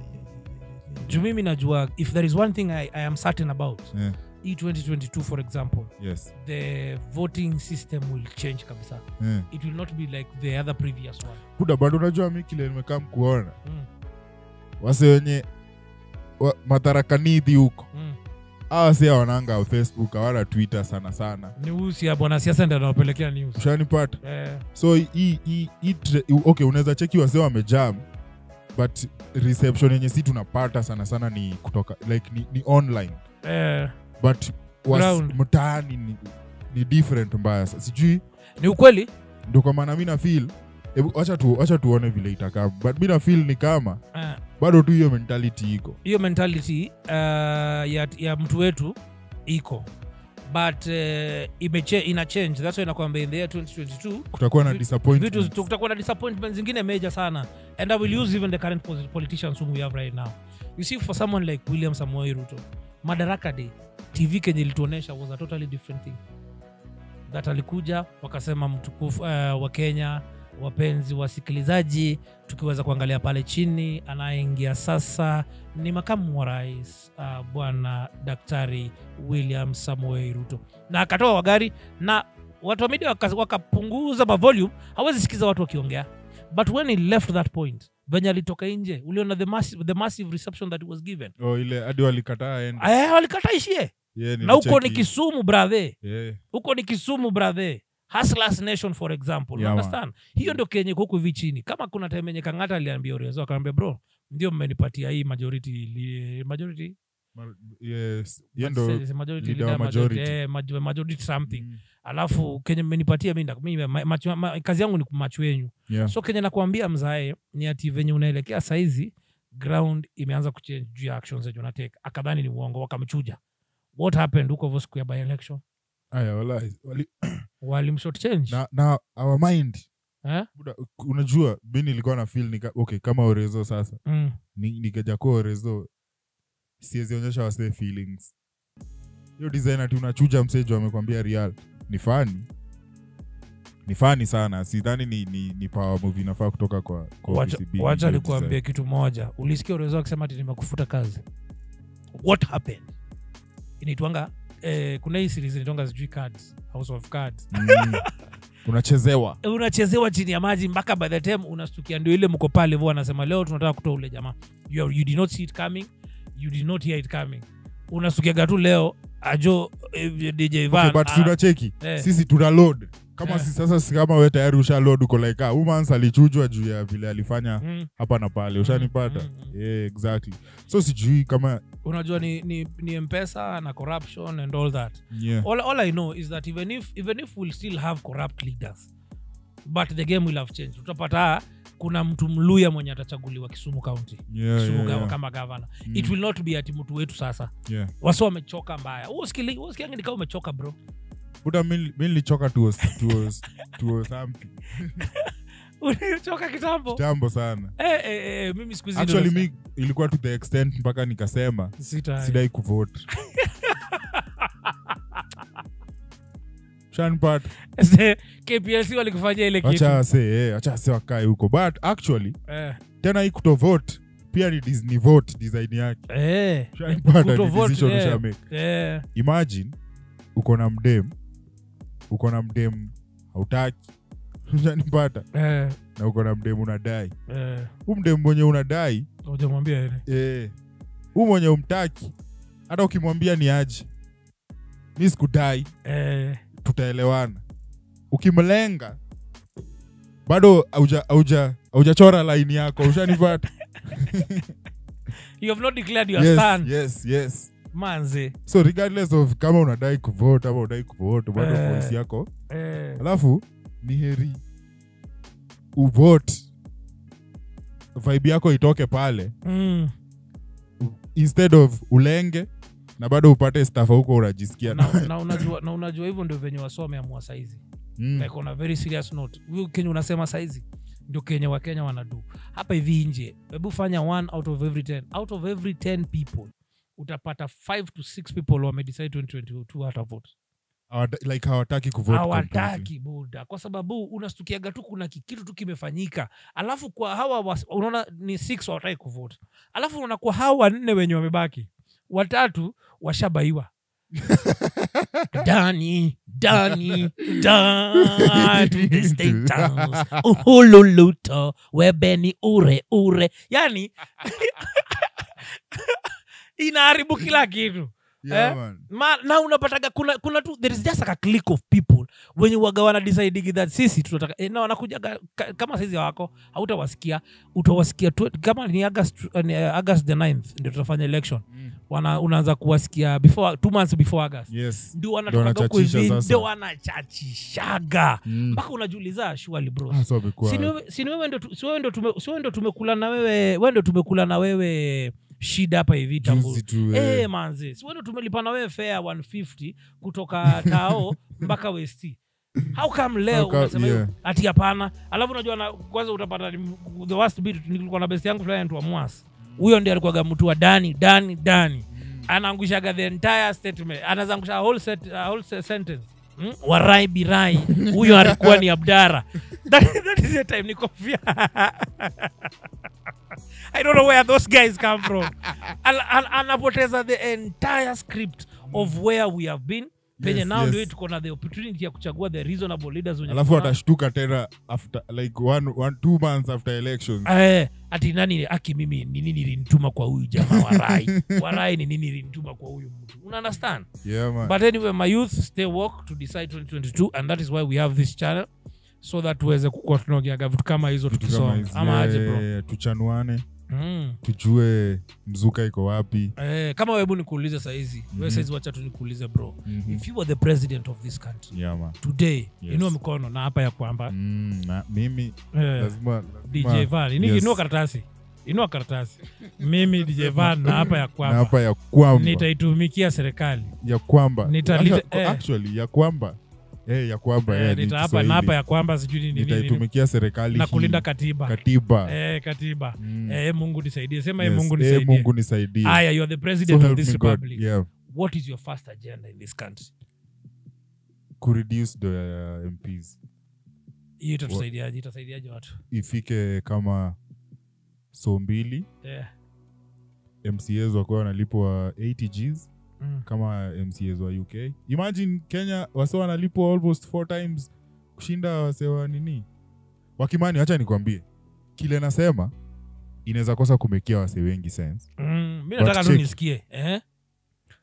Juu mimi najua if there is one thing I, I am certain about, yeah. E twenty twenty-two for example, yes, the voting system will change kabisa. Yeah. It will not be like the other previous one. Kuda bado unajua mimi kile nimekaa mkuona. Mm. Wase wenye wa, matarakanidhi huko. Mm. Hawa si wananga au Facebook, hawana Twitter sana sana. News ya bwana siasa ndio anawapelekea news. Ushanipata? Yeah. So hii hii okay, unaweza cheki wase wamejam, but reception yenye si tunapata sana sana ni kutoka like ni, ni online. Yeah. But was mtaani ni, ni different mbaya. Sijui ni ukweli? Ndio kwa maana mimi na feel Ebu, acha tu acha tuone vile itakaa. But mimi na feel ni kama uh, bado tu hiyo mentality iko. Hiyo mentality uh, ya ya mtu wetu iko. But uh, imeche ina change. That's why inakwambia in the year twenty twenty-two kutakuwa na disappointment. Vitu kutakuwa na disappointments zingine major sana. And I will use even the current politicians whom we have right now. You see, for someone like William Samoei Ruto, Madaraka Day T V Kenya ilituonesha was a totally different thing. That alikuja wakasema mtukufu uh, wa Kenya, wapenzi wasikilizaji, tukiweza kuangalia pale chini anaingia sasa ni makamu wa rais uh, bwana Daktari William Samoei Ruto. Na akatoa wagari na watu wa media wakapunguza waka volume, hawezi sikiza watu wakiongea. But when he left that point, venye alitoka nje, uliona the massive the massive reception that was given. Oh, ile hadi walikataa ende. Eh, walikataa ishie. Yeah, na huko ni Kisumu brother. Yeah. Huko ni Kisumu brother. Hustlers Nation for example. Yeah, understand? Hiyo ndio Kenya huko hivi chini. Kama kuna time yenye Kangata aliambia Orezo akamwambia bro, ndio mmenipatia hii majority li, majority Ma, yes, yendo majority leader majority eh, majority, majority something. Mm. Alafu Kenya mmenipatia mimi mimi ma, ma, ma, kazi yangu ni kumachu wenyu. Yeah. So Kenya nakwambia mzae ni ati venye unaelekea saizi ground imeanza kuchange juu ya actions zenye unateka. Akadhani ni uongo wakamchuja. What happened huko Vosku ya by election? Aya wallahi wali wali short change na na our mind eh unajua mimi nilikuwa na feel nika, okay kama Orezo sasa mm. ni nikaja kwa Orezo siwezi onyesha wase feelings. Hiyo designer tu unachuja message amekwambia real ni funny ni funny sana, sidhani ni ni, ni power movie nafaa kutoka kwa kwa B C B. Wacha nikuambia kitu moja, ulisikia Orezo akisema ati nimekufuta kazi. What happened? Inaitwanga eh, kuna hii series inaitwanga sijui Cards, House of Cards. Mm. Unachezewa. Unachezewa chini ya maji mpaka by the time unastukia ndio ile mko pale hivyo anasema leo tunataka kutoa ule jamaa. You, you did not see it coming. You did not hear it coming. Unastukia tu leo ajo eh, D J Van okay, but ah, tunacheki eh. sisi tuna load kama Eh. si sasa si kama wewe tayari usha load uko like ah humans alichujwa juu ya vile alifanya mm. hapa na pale ushanipata Mm, mm, mm. yeah exactly so sijui kama unajua ni, ni, ni M-Pesa na corruption and all that yeah all, all I know is that even if, even if we'll still have corrupt leaders but the game will have changed utapata kuna mtu mluya mwenye atachaguliwa Kisumu County yeah, Kisumu yeah, yeah. kama governor Mm. it will not be ati mtu wetu sasa yeah wasa wamechoka mbaya usikili usikiangi nikao umechoka bro buda mimi nilichoka to to to something ulichoka kitambo jambo sana eh eh, eh mimi siku hizi actually mi ilikuwa to the extent mpaka nikasema sidai kuvote shanpat K P L C walikufanyia ile kitu acha say eh acha say wakae huko but actually eh tena hii kutovote pia ni Disney vote design yake eh shanpat kutovote, decision eh. ushamake eh imagine uko na mdem uko na mdem hautaki unanipata eh na uko na mdem unadai eh huu mdem mwenye unadai hujamwambia ile eh huu mwenye umtaki hata ukimwambia ni aje mimi sikudai eh tutaelewana ukimlenga bado auja auja haujachora line yako ushanipata you have not declared your yes, stand yes yes manze so regardless of kama unadai kuvote ama unadai kuvote bado Eh. voice yako eh alafu ni heri uvote vibe yako itoke pale mm. instead of ulenge na bado upate staff huko unajisikia na, na unajua na unajua hivyo ndio venye wasome amua saizi mm. like on a very serious note wewe Kenya unasema saizi ndio Kenya wa Kenya wanadu hapa hivi nje hebu fanya one out of every ten out of every ten people utapata five to six people wame decide twenty twenty-two hata vote Hawata- like hawataki kuvote completely. hawataki buda kwa sababu unastukiaga tu kuna kitu tu kimefanyika alafu kwa hawa was, unaona ni six hawataki kuvote alafu unaona kwa hawa wanne wenye wamebaki watatu washabaiwa Dani Dani Dani to the state house uhululuto webeni ure ure yani inaharibu kila kitu Yeah, eh? man. Ma, na unapataga kuna kuna tu there is just like a clique of people wenye waga wana deciding that sisi tunataka eh, na wanakuja ka, kama sisi wako hautawasikia utawasikia tu, kama ni August uh, ni August the ninth ndio tutafanya election Mm. wana unaanza kuwasikia before two months before August Yes. ndio Ndio wanatoka huko wanachachisha hivi sasa. ndio wanachachishaga Mm. mpaka unajiuliza surely bro Ah, so amekuwa- si ni wewe si ni wewe ndio tu- si wewe ndio tume si wewe ndio tumekula na wewe wewe ndio tumekula na wewe shida hapa hivi tangu juzi tu, eh eh. manzi si wewe ndio tumelipa na wewe fare one fifty kutoka Tao mpaka West how come leo How come- unasema yeah. yeah. ati hapana alafu unajua na kwanza utapata ni- the worst bit nilikuwa na best yangu fulani tu Amwas huyo ndiye alikuwa mtu wa Dani Dani Dani anaangushaga the entire statement anazangusha whole set uh, whole se- sentence hmm? warai birai huyo alikuwa ni Abdara that, that is the time niko fear I don't know where those guys come from Al, al, anapoteza the entire script of where we have been penye Yes, now yes. ndio tuko na the opportunity ya kuchagua the reasonable leaders wenye alafu tuko nao. atashtuka tena after like one, one two months after elections Eh, ati nani aki mimi ni nini ilinituma kwa huyu jamaa warai warai ni nini ilinituma kwa huyu mtu una understand yeah man but anyway my youth stay woke to decide twenty twenty-two and that is why we have this channel so that tuweze kukua tunaongeaga vitu kama hizo Vitu kama tukisoma hizi. ama Yeah, aje yeah, bro yeah, tuchanuane mm. tujue mzuka iko wapi eh, kama webu nikuulize saizi mm-hmm. we saizi wacha tu nikuulize bro Mhm. if you were the president of this country yeah man today Yes. inua mikono na hapa ya kwamba mm, na mimi eh, lazima, D J lazima Van ini yes. inua karatasi inua karatasi mimi D J Van na hapa ya na kwamba hapa ya kwamba nitaitumikia serikali ya kwamba Nitalite- Actu- eh. actually ya kwamba eh ya kwamba eh, eh, ni nita hapa Kiswahili. na hapa ya kwamba sijui nini nini, nini nitaitumikia serikali na hii. kulinda katiba katiba eh, katiba Mm. eh, Mungu nisaidie sema Yes. eh, Mungu Eh, nisaidie Mungu nisaidie aya you are the so president of help this me God. republic Yeah. what is your first agenda in this country kureduce the uh, M Ps hiyo itatusaidiaje itasaidiaje watu ifike kama so mbili yeah. M C As wakuwa wanalipwa eighty Gs mm. kama M C As wa U K. Imagine Kenya wase wanalipwa almost four times kushinda wase wa nini wakimani. Acha nikwambie kile nasema inaweza kosa kumekia wase wengi sense. mm. mimi But nataka tu check. nisikie eh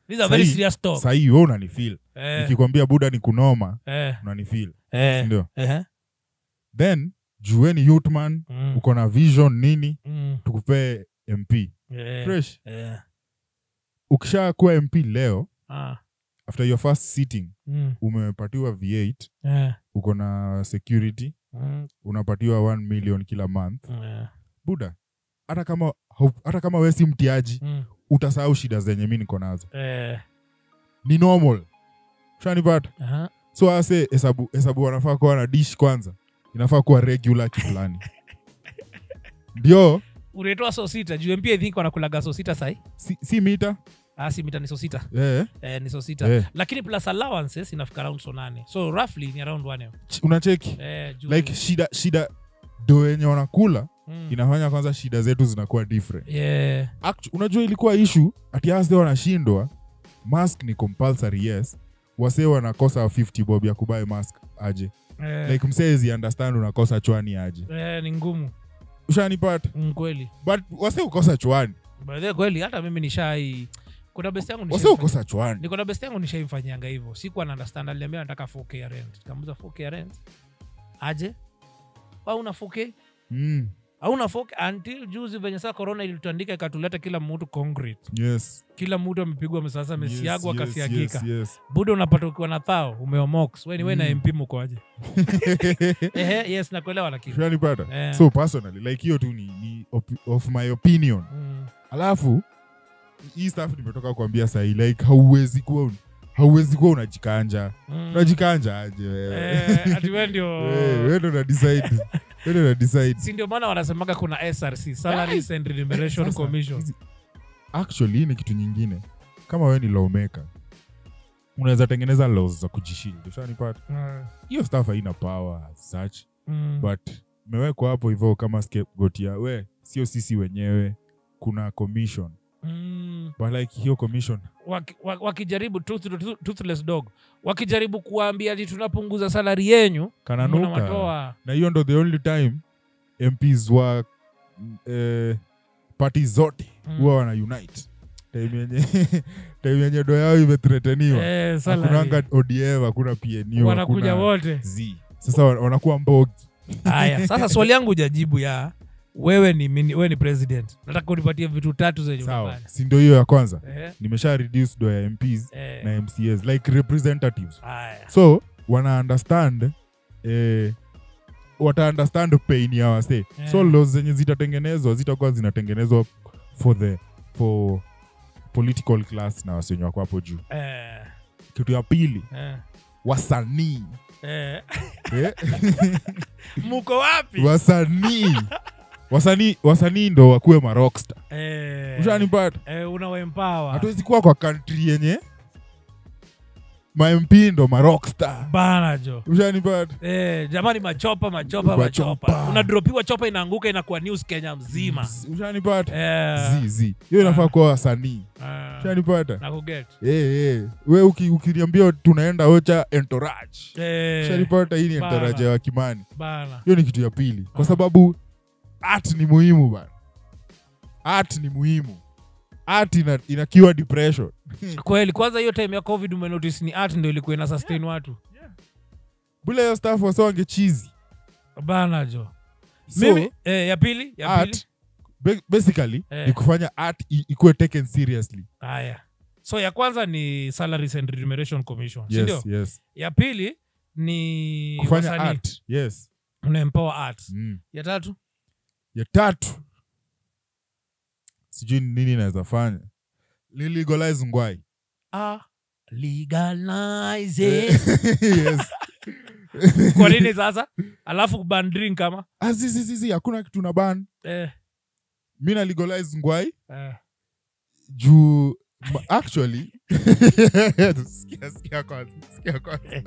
These are very serious talk. Sasa hiyo unanifeel. Eh. Nikikwambia buda ni kunoma, Eh. unanifeel. Eh. Ndio. Eh. Then jueni youth man, Mm. uko na vision nini? Mm. Tukupe M P. Eh. Fresh. Eh. Ukisha kuwa M P leo, Ah. after your first sitting, Mm. umepatiwa V eight, Eh. uko na security, Mm. unapatiwa one million kila month. Eh. Buda, hata kama hata kama wewe si mtiaji, Mm. utasahau shida zenye mimi niko nazo. Eh. Ni normal. Shanipata. Aha. So ase hesabu hesabu wanafaa kuwa na dish kwanza. Inafaa kuwa regular kiplani. Ndio. Unaitoa so sita. Juu M P I think wanakulaga so sita sai. Si, si mita. Ah, si mita ni so sita. Eh. Eh, ni so sita. Eh. Lakini plus allowances inafika around so nane. So roughly ni around one. Ch- Unacheki. Eh, juu. Like shida shida do yenye wanakula Mm. inafanya kwanza shida zetu zinakuwa different. Yeah. Actu, unajua ilikuwa issue ati hasa wanashindwa mask ni compulsory, yes. Wase wanakosa fifty bob ya kubuy mask aje. Eh. Like msezi understand unakosa chwani aje. Eh, ni ngumu. Ushanipata. Mm, kweli. But wase ukosa chwani. By the way, kweli hata mimi nishai kuna best yangu Wase nishai. ukosa chwani. Niko na best yangu nishaimfanyianga hivyo. Sikuwa na understand, aliniambia nataka four K ya rent. Nikamuuliza four K ya rent. Aje? Au una four K? Mm. Au una four K until juzi venye saa corona ilitandika ikatuleta kila mtu concrete. Yes. Kila mtu amepigwa msasa amesiagwa yes, kasiagika. Yes, yes. Budo unapata ukiwa na thao, umeomox. Wewe ni wewe na M P mko aje? Ehe, yes nakuelewa lakini. Shanipata. Eh. So personally like hiyo tu ni, ni op- of my opinion. Mm. Alafu hii stuff nimetoka kuambia sahi like hauwezi kuwa hauwezi kuwa unajikanja. Mm. Unajikanja aje wewe. Eh, ati wewe ndio Wewe wewe ndo una decide. Wewe ndo una decide. si ndio maana wanasemaga kuna S R C, Salaries and Remuneration Sasa, Commission. hizi- Actually ni kitu nyingine. Kama wewe ni lawmaker, unaweza tengeneza laws za kujishield. Ushanipata? Mm. Hiyo stuff haina power as such, Mm. but mewekwa hapo hivyo kama scapegoat ya we, sio sisi wenyewe, kuna commission. Mm. But like hiyo commission Waki- wa- wakijaribu tooth, tooth, toothless dog wakijaribu kuambia ati tunapunguza salary yenyu kananuka. mnawatoa. Na hiyo ndo the only time M Ps wa eh, party zote Mm. huwa wana unite. Time yenye time yenye do yao imethreateniwa. Eh, salary. Hakunanga O D M, hakuna P N U, Wanakuja hakuna wote. Z. Sasa wan- wanakuwa mbogi. Haya, sasa swali yangu hujajibu ya wewe ni mini, wewe ni president. Nataka unipatie vitu tatu zenye Sawa. unafanya. Si ndio hiyo ya kwanza? Eh. Nimesha reduce do ya M Ps Eh. na M C S like representatives. Haya. So wana understand eh, wata understand pain ya wase. Yeah. So laws zenye zitatengenezwa zitakuwa zinatengenezwa for the for political class na wase wenye wako hapo juu. Eh. Kitu ya pili, Eh. wasanii. Eh. Eh? Muko wapi? wasanii. Wasanii wasanii ndo wakuwe ma rockstar. Eh. Ushanipata? Eh, unawaempower. Hatuwezi kuwa kwa country yenye ma M P ndo ma rockstar. Bana jo. Ushanipata? Eh, jamani machopa machopa Machopa. machopa. Unadropiwa chopa inaanguka inakuwa news Kenya mzima. Ushanipata? Eh. Zi zi. Hiyo inafaa kuwa wasanii. eh, Ushanipata? na kuget. Eh eh. Wewe uki, ukiniambia tunaenda ocha entourage. Eh. Ushanipata, hii ni Bana. entourage ya Kimani. Bana. Hiyo ni kitu ya pili. Kwa Ah. sababu art ni muhimu bana. Art ni muhimu. Art ina, ina cure depression. Kweli kwanza hiyo time ya COVID umenotice ni art ndio ilikuwa ina sustain watu. Bila hiyo stuff wasa wange cheesy. Bana jo. So, Mimi eh, ya pili, ya pili. art ba- basically Eh. ni kufanya art i- ikuwe taken seriously. Haya. So ya kwanza ni Salaries and Remuneration Commission, si Yes, ndio? yes. Ya pili ni Kufanya wasanii. art. Yes. Una empower art. Mm. Ya tatu? Ya tatu, sijui ni nini naweza fanya. Li- legalize ngwai. Ah, legalize it. Yes. Kwa nini sasa? Alafu ban drink kama? Ah, si, si, si, si, hakuna kitu na ban. Eh. Mi na legalize ngwai Eh. juu ma- actually sikia sikia kwanza, sikia kwanza.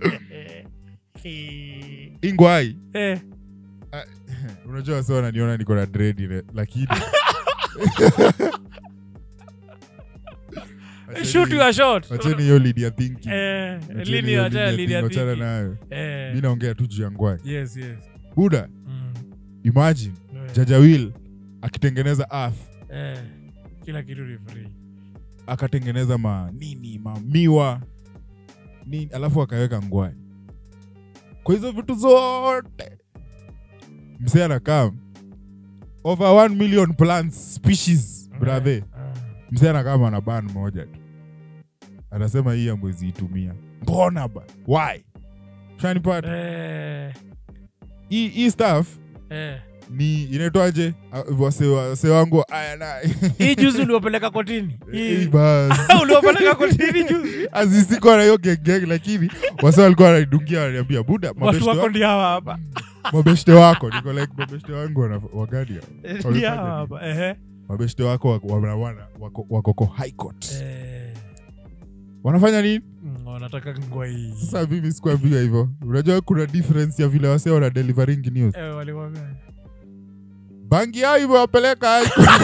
Ingwai, Eh. unajua sasa wananiona niko na dread ile, lakini Shoot your shot. Acheni hiyo linear thinking. Eh, Acheni linear, hiyo achana linear linear thinking, achana thinking. nayo. Eh. Mi naongea tu juu ya ngwai. Yes, yes. Buda, Mm. imagine Eh. Jaja Will akitengeneza earth. Eh. Kila kitu ni free. akatengeneza ma nini mamiwa nini, alafu akaweka ngwai. Kwa hizo vitu zote msee anakaa over one million plants species brother. Msee anakaa na ban moja tu. Anasema hii amwezi itumia. Mbona ba? Why? Shani part. Eh. Hii hii stuff eh ni inaitwaje? Wase wase wangu aya na. Hii juzi uliopeleka kotini. Hii bas. Uliopeleka kotini juzi. Azisiko na hiyo gege, lakini wase walikuwa wanadungia wananiambia buda mabeshte wako ndio hawa hapa. Mabeshte wako niko like mabeshte wangu wana wagadia. Ndio hapa ehe. Mabeshte wako wana wana wako wako high court. Eh. Wanafanya nini? Mm, wanataka ngwai. Sasa mimi sikuambia hivyo. Unajua kuna difference ya vile wase wana delivering news. Eh, waliwaambia. Bangi yao hivyo wapeleka.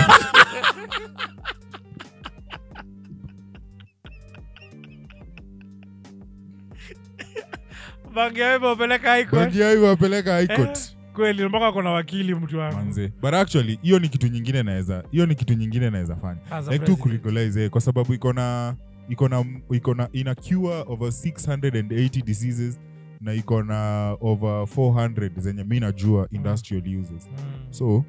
Bangi yao hivyo wapeleka high court. Bangi yao hivyo wapeleka high court. Eh, kweli mpaka kuna wakili mtu wangu. Manze. But actually hiyo ni kitu nyingine naweza. Hiyo ni kitu nyingine naweza fanya. Like tu kulegalize kwa sababu iko na iko na iko na ina cure over six hundred eighty diseases na iko na over four hundred zenye mimi najua industrial mm. uses. Mm. So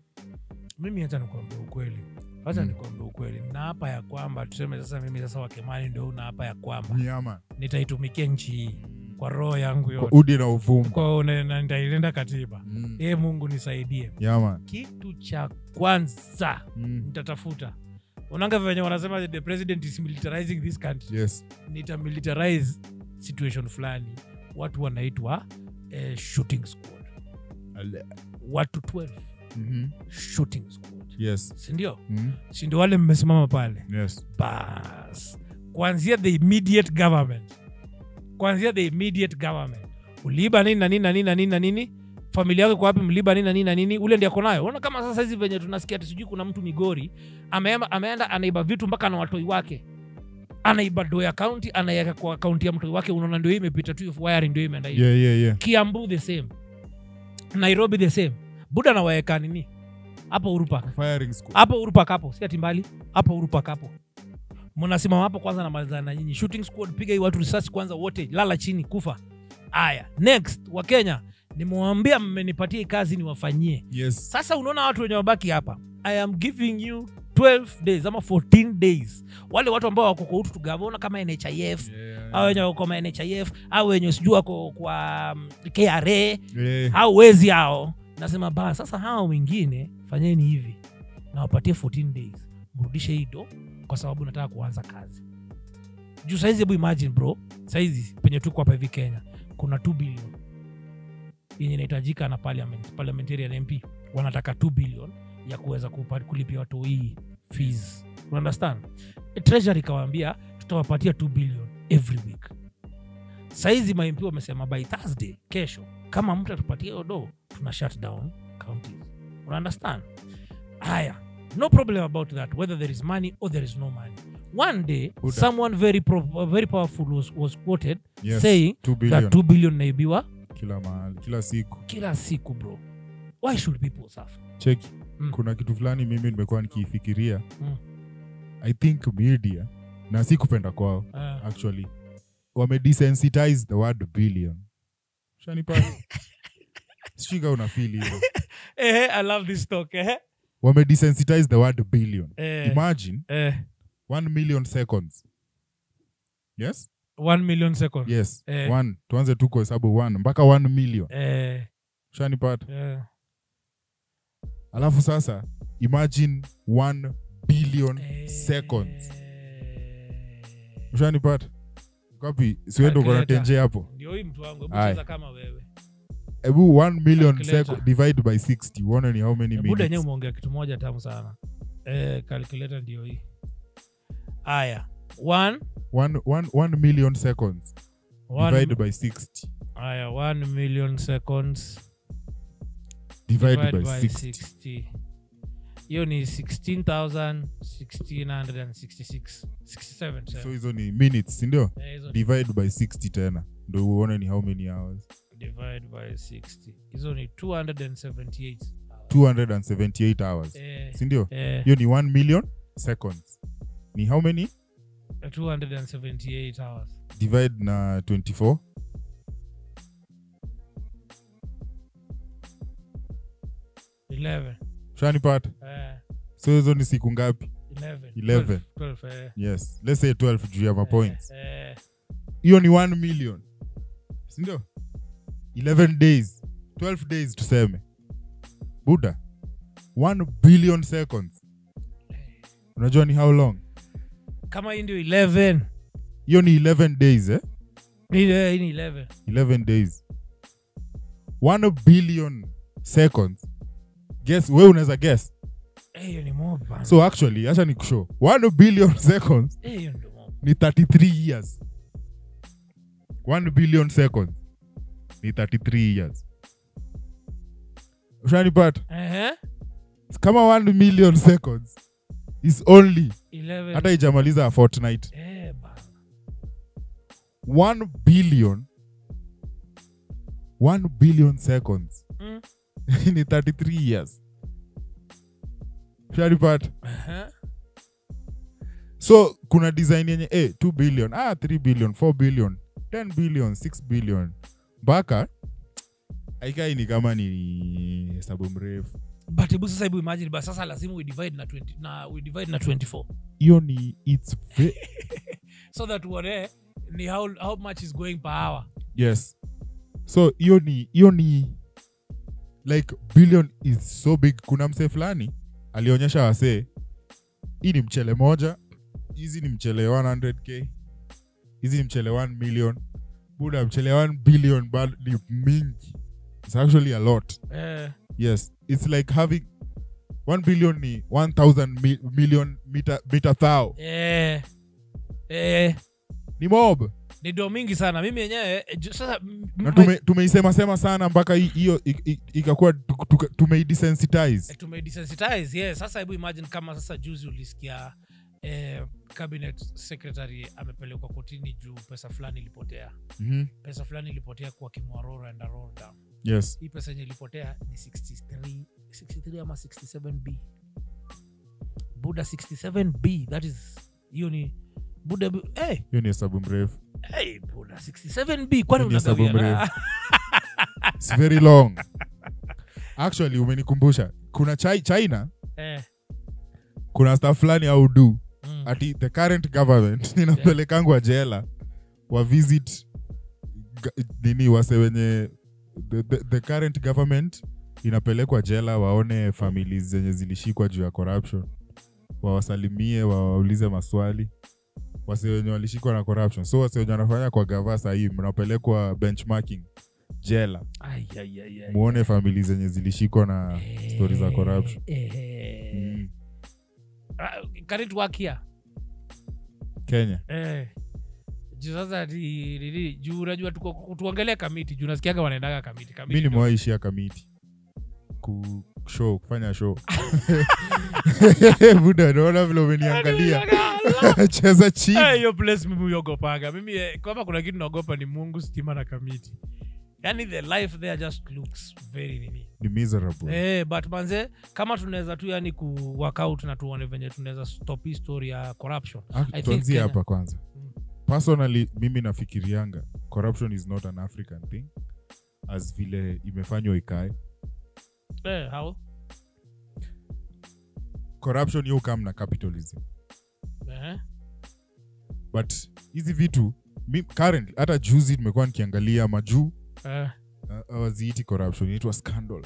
mimi hata nikwambia ukweli. Acha mm. nikwambia ukweli. Na hapa ya kwamba tuseme sasa mimi sasa wa Kimani ndio una hapa ya kwamba. Nyama. Nitaitumikia nchi hii kwa roho yangu yote. Kwa udi na uvumba. Kwa na nitailenda katiba. Mm. Ee Mungu nisaidie. Nyama. Kitu cha kwanza mm. nitatafuta. Unanga venye wanasema the president is militarizing this country. Yes. Nita militarize situation fulani. Watu wanaitwa eh, shooting squad. Ale. Watu twelve. Mhm. Shooting squad. Yes. Si ndio? Mhm. Si ndio wale mmesimama pale. Yes. Bas. Kuanzia the immediate government. Kuanzia the immediate government. Uliba nini na nini na nini na nini na nini? Familia yako kwa wapi mliba nini na nini na nini? Ule ndiye akonayo. Unaona kama sasa hizi venye tunasikia ati sijui kuna mtu Migori ameenda ameenda anaiba vitu mpaka na watoi wake. Anaiba Doya County, anaiweka kwa county ya mtoi wake. Unaona ndio imepita tu wiring ndio imeenda hiyo. Yeah, yeah, yeah. Kiambu the same. Nairobi the same. Buda na waeka nini? Hapo Urupa. Firing school. Hapo Urupa hapo. Si ati mbali. Hapo Urupa hapo. Mnasimama hapo kwanza na malizana na nyinyi. Shooting squad piga hii watu risasi kwanza wote. Lala chini kufa. Aya. Next wa Kenya. Nimewambia mmenipatia kazi niwafanyie. Yes. Sasa unaona watu wenye wabaki hapa. I am giving you twelve days ama fourteen days. Wale watu ambao wako kwa utu tugavona kama N H I F, yeah. Au wenye wako kwa N H I F, au wenye sijui wako kwa um, K R A, yeah. Au wezi hao. Nasema ba sasa hao wengine fanyeni hivi. Na wapatie fourteen days. Mrudishe hilo kwa sababu nataka kuanza kazi. Juu saizi hebu imagine bro, saizi penye tuko hapa hivi Kenya kuna two billion yenye inahitajika na parliament, parliamentarian M P wanataka two billion ya kuweza kulipia watu hii fees. You understand? The treasury kawaambia tutawapatia two billion every week. Saizi ma M P wamesema by Thursday kesho kama mtu atupatie odo tuna shut down counties. You understand? Haya, no problem about that whether there is money or there is no money. One day Uda. someone very pro- very powerful was, was quoted yes, saying two that two billion naibiwa kila mahali kila siku kila siku bro. Why should people suffer? Check. Mm. Kuna kitu fulani mimi nimekuwa nikifikiria. Mm. I think media na si kupenda kwao uh. actually wame desensitize the word billion. Shani pa. Sika una feel hivyo. Eh, I love this talk eh. Wame desensitize the word billion. Eh. Imagine eh one million seconds. Yes? one million seconds. Yes. Eh. One. Tuanze tu kwa sababu one mpaka one million. Eh. Shani pata. Eh. Alafu sasa imagine one billion eh. seconds. Shani pata. Ngapi? Siwendo kwa tenje hapo. Ndio hii mtu wangu, hebu cheza kama wewe. Ebu one million seconds divide by sixty. Uone ni how many minutes. Buda yenyewe umeongea kitu moja tamu sana. Eh, calculator ndio hii. Aya. One one one one million seconds one, divide by sixty. Aya, one million seconds divide, divide by, by sixty. sixty. Hiyo ni sixteen thousand six hundred sixty-six sixty-seven. So hizo ni minutes, ndio? Yeah, divide by sixty tena. Ndio uone ni how many hours. Divide by sixty. Hizo ni two hundred seventy-eight. two hundred seventy-eight hours. Eh, si ndio? Hiyo eh. Ni one million seconds. ni how many? two hundred seventy-eight hours. Divide na twenty-four. eleven. Shanipata? Eh. So hizo ni siku ngapi? eleven. eleven. twelve. twelve eh. Yes. Let's say twelve juu ya ma points. Eh. Hiyo ni one million. Si ndio? eleven days. twelve days tuseme. Buda. one billion seconds. Unajua ni how long? Kama hii ndio eleven. Hiyo ni eleven days eh? Hii ni eleven. eleven days. one billion seconds. Guess, wewe unaweza guess? Eh, hiyo ni mob. Man. So actually, acha nikushow. one billion seconds. Eh, hiyo ndio mob. Ni thirty-three years. one billion seconds. Ni thirty-three years. Ushanipata? Eh. Kama one million seconds is only eleven. hata ijamaliza a fortnight. Eh, bana. one billion one billion seconds. Mm. Ni thirty-three years. Ushanipata? Uh-huh. So kuna design yenye eh two billion, ah three billion, four billion, ten billion, six billion. Baka haikai ni kama ni hesabu mrefu. But hebu sasa hebu imagine but sasa lazima we divide na twenty na we divide na twenty-four. Hiyo ni it's ve- so that what ni how how much is going per hour. Yes. So hiyo ni hiyo ni like billion is so big. Kuna mse fulani alionyesha wase hii ni mchele moja, hizi ni mchele one hundred k, hizi ni mchele one million. Buda mchele one billion but ni mingi. It's actually a lot. Eh. Yes, it's like having one billion ni one thousand mi- million meter meter thou. Eh. Eh. Ni mob. Ni do mingi sana. Mimi yenyewe sasa Na tume tumeisema sema sana mpaka hiyo ikakuwa tumeidesensitize. Tumeidesensitize. Yes, sasa hebu imagine kama sasa juzi ulisikia eh, cabinet secretary amepelekwa kotini juu pesa fulani ilipotea. Mhm. Pesa fulani ilipotea kwa Kimwarora and Rotterdam. Yes. Hii pesa yenye ilipotea ni sixty-three sixty-three ama sixty-seven B. Buda sixty-seven B, that is hiyo ni Buda eh hey. Hiyo ni hesabu mrefu. Hey, Buda sixty-seven B kwani Hesabu unagawia? mrefu. It's very long. Actually umenikumbusha. Kuna chai, China Eh. kuna stuff fulani au do Mm. ati the current government inapelekangwa jela wa visit ga- nini wase wenye the, the, the current government inapelekwa jela waone families zenye zilishikwa juu ya corruption, wawasalimie, wawaulize maswali wase wenye walishikwa na corruption. So wase wenye wanafanya kwa gava saa hii mnapelekwa benchmarking jela, Ai ai ai ai. muone families zenye zilishikwa na Eh, stories za corruption. Eh. Mm. Ah, current work here. Kenya. Eh. Juu sasa ni nini? Juu unajua tuko tuongelee kamiti. Juu nasikiaga wanaendaga kamiti. Kamiti. Mimi nimewaishia kamiti ku show kufanya show. Buda naona vile umeniangalia. Cheza chini. Eh, hiyo place mimi uogopaga. Mimi eh, kama kuna kitu naogopa ni Mungu, stima na kamiti. Yani the life there just looks very nini. Ni miserable. Eh, but manze kama tunaweza tu yani ku work out na tuone venye tunaweza stop hii story ya corruption. Ah, I think tuanzie Kenya- hapa kwanza. Mm. Personally mimi nafikirianga corruption is not an African thing as vile imefanywa ikae. Eh, how? Corruption you come na capitalism. Eh. But hizi vitu mi, currently hata juzi nimekuwa nikiangalia majuu Eh. uh, hawaziiti corruption, inaitwa scandal.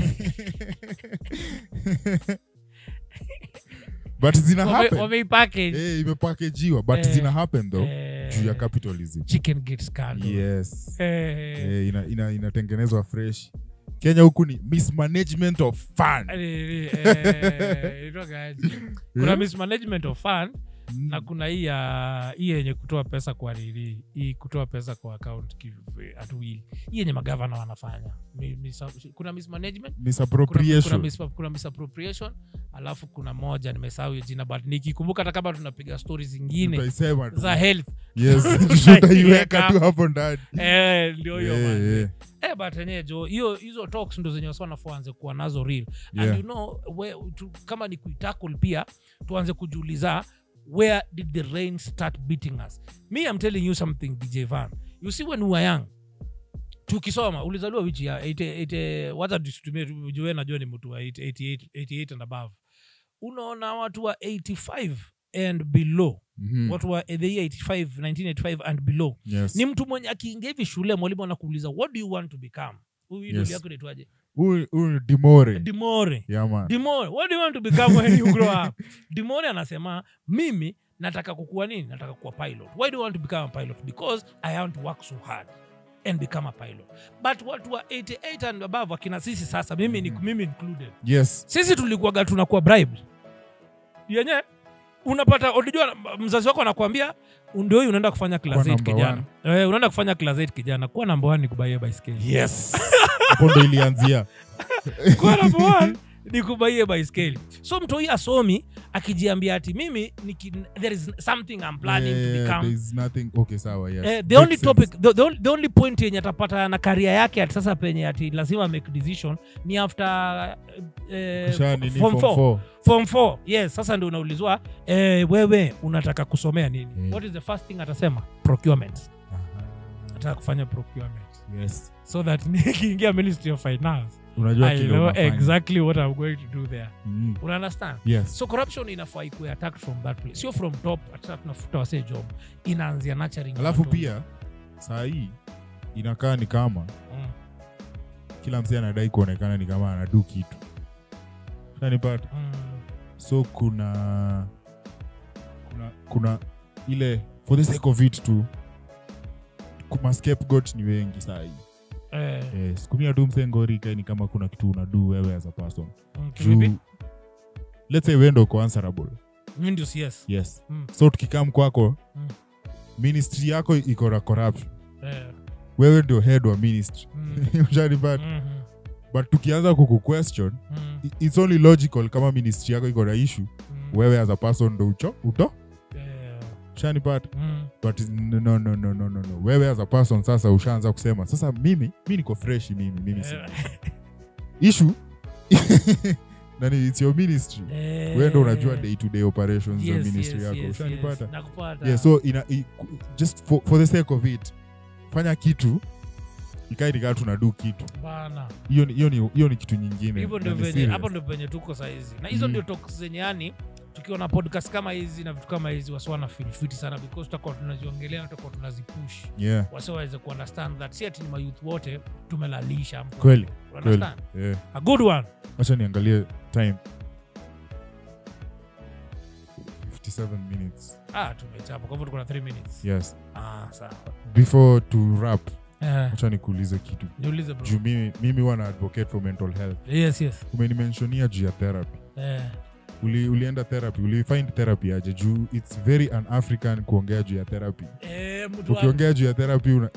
But zina Wame, happen. wame package. Eh, imepackagewa but Eh, zina happen though eh, juu ya capitalism. chicken gate scandal. Yes. Eh. Eh, ina, ina, inatengenezwa fresh. Kenya huku ni mismanagement of fund. Eh, eh, itoka aje. Kuna Eh? mismanagement of fund Mm. na kuna hii ya hii yenye kutoa pesa kwa nini, hii kutoa pesa kwa account kivi- at will. Hii yenye magavana wanafanya. Mi, misa, kuna mismanagement, kuna, kuna, Misappropriation. mis, kuna misappropriation, alafu kuna moja nimesahau hiyo jina but nikikumbuka hata kama tunapiga stories zingine Tutaisema tu. za health. Yes, tutaiweka tu hapo ndani. Eh, ndio hiyo Eh, man. eh. Eh, but yenyewe jo hiyo hizo talks ndo zenye wasa wanaanze kuwa nazo real. Yeah. And you know we, tu, kama ni kuitackle pia tuanze kujiuliza where did the rain start beating us? Me, I'm telling you something, D J Van. You see, when we were young, tukisoma ulizaliwa which year eighty wacha tusitumie ujue najua ni mtu wa eighty-eight and above. Unaona watu wa eighty-five and below. Mm-hmm. Watu wa the year eighty-five nineteen eighty-five and below. Yes. Ni mtu mwenye akiingia hivi shule mwalimu anakuuliza what do you want to become? Huyu yes. Ndio yako inaitwaje? Huyu huyu Dimore. Dimore. Yeah man. Dimore. What do you want to become when you grow up? Dimore anasema mimi nataka kukua nini? Nataka kuwa pilot. Why do you want to become a pilot? Because I want to work so hard and become a pilot. But watu wa eighty-eight and above akina sisi sasa mimi ni mimi included. Yes. Sisi tulikuwa tunakuwa bribed. Yenye unapata unajua mzazi wako anakuambia ndio wewe unaenda kufanya class eight kijana. Eh unaenda kufanya class eight kijana. Kuwa number one ni kubaia bicycle. Yes. Hapo ndio ilianzia. Kuwa number one ni kubaia bicycle. So mtu huyu asomi akijiambia ati mimi niki, there is something I'm planning yeah, to become. There is nothing okay sawa yes. Uh, the only sense. topic the, the, only, the only point yenye atapata na career yake ati sasa penye ati lazima make decision ni after uh, form four. Form four. Yes, sasa ndio unaulizwa eh, wewe unataka kusomea nini? Yeah. What is the first thing atasema? Procurement. Uh-huh. Ataka kufanya procurement. Yes. So that nikiingia Ministry of Finance unajua I know exactly what I'm going to do there. Mm. You understand? Yes. So corruption inafaa ikuwe attacked from that place. Sio from top hata tunafuta wase job. Inaanzia nurturing. Alafu pia saa hii inakaa ni kama mm. kila msee anadai kuonekana ni kama anadu kitu. Unanipata? Mm. So kuna kuna kuna ile for the sake of it too kuma scapegoat ni wengi saa hii. Eh, yes, kumia tu msengori kai ni kama kuna kitu unadu wewe as a person. Mm, let's say wewe ndio uko answerable. Windows yes. Yes. Mm. So tukikam kwako mm. ministry yako iko na corruption. Eh. Wewe ndio head wa ministry. Unajua but mm-hmm. but tukianza kuku question mm. it's only logical kama ministry yako iko na issue mm. wewe as a person ndio ucho uto shani part mm. but no no no no no no wewe as a person sasa ushaanza kusema sasa mimi mimi niko fresh mimi mimi si issue nani it's your ministry eh, wewe ndio unajua day to day operations yes, za ministry yes, yako yes, ushanipata yes, nakupata yeah so ina i, just for, for the sake of it fanya kitu ikai nika tunadu kitu bana hiyo hiyo ni hiyo ni kitu nyingine hivyo ndio venye hapo ndio venye tuko saa hizi na hizo ndio mm. talks zenye yani tukiwa na podcast kama hizi na vitu kama hizi waswana feel fit sana because tutakuwa tunaziongelea na tutakuwa tunazipush yeah wase waweze ku understand that si ati ni mayouth wote tumelalisha mko kweli understand yeah a good one acha niangalie time fifty-seven minutes ah tumechapa kwa hivyo tuko na three minutes yes ah sawa before to wrap yeah. acha nikuulize kitu niulize bro juu mimi mimi wana advocate for mental health yes yes umenimentionia juu ya therapy eh uli ulienda therapy uli find therapy aje juu it's very un African kuongea juu ya therapy eh mtu ukiongea juu ya therapy una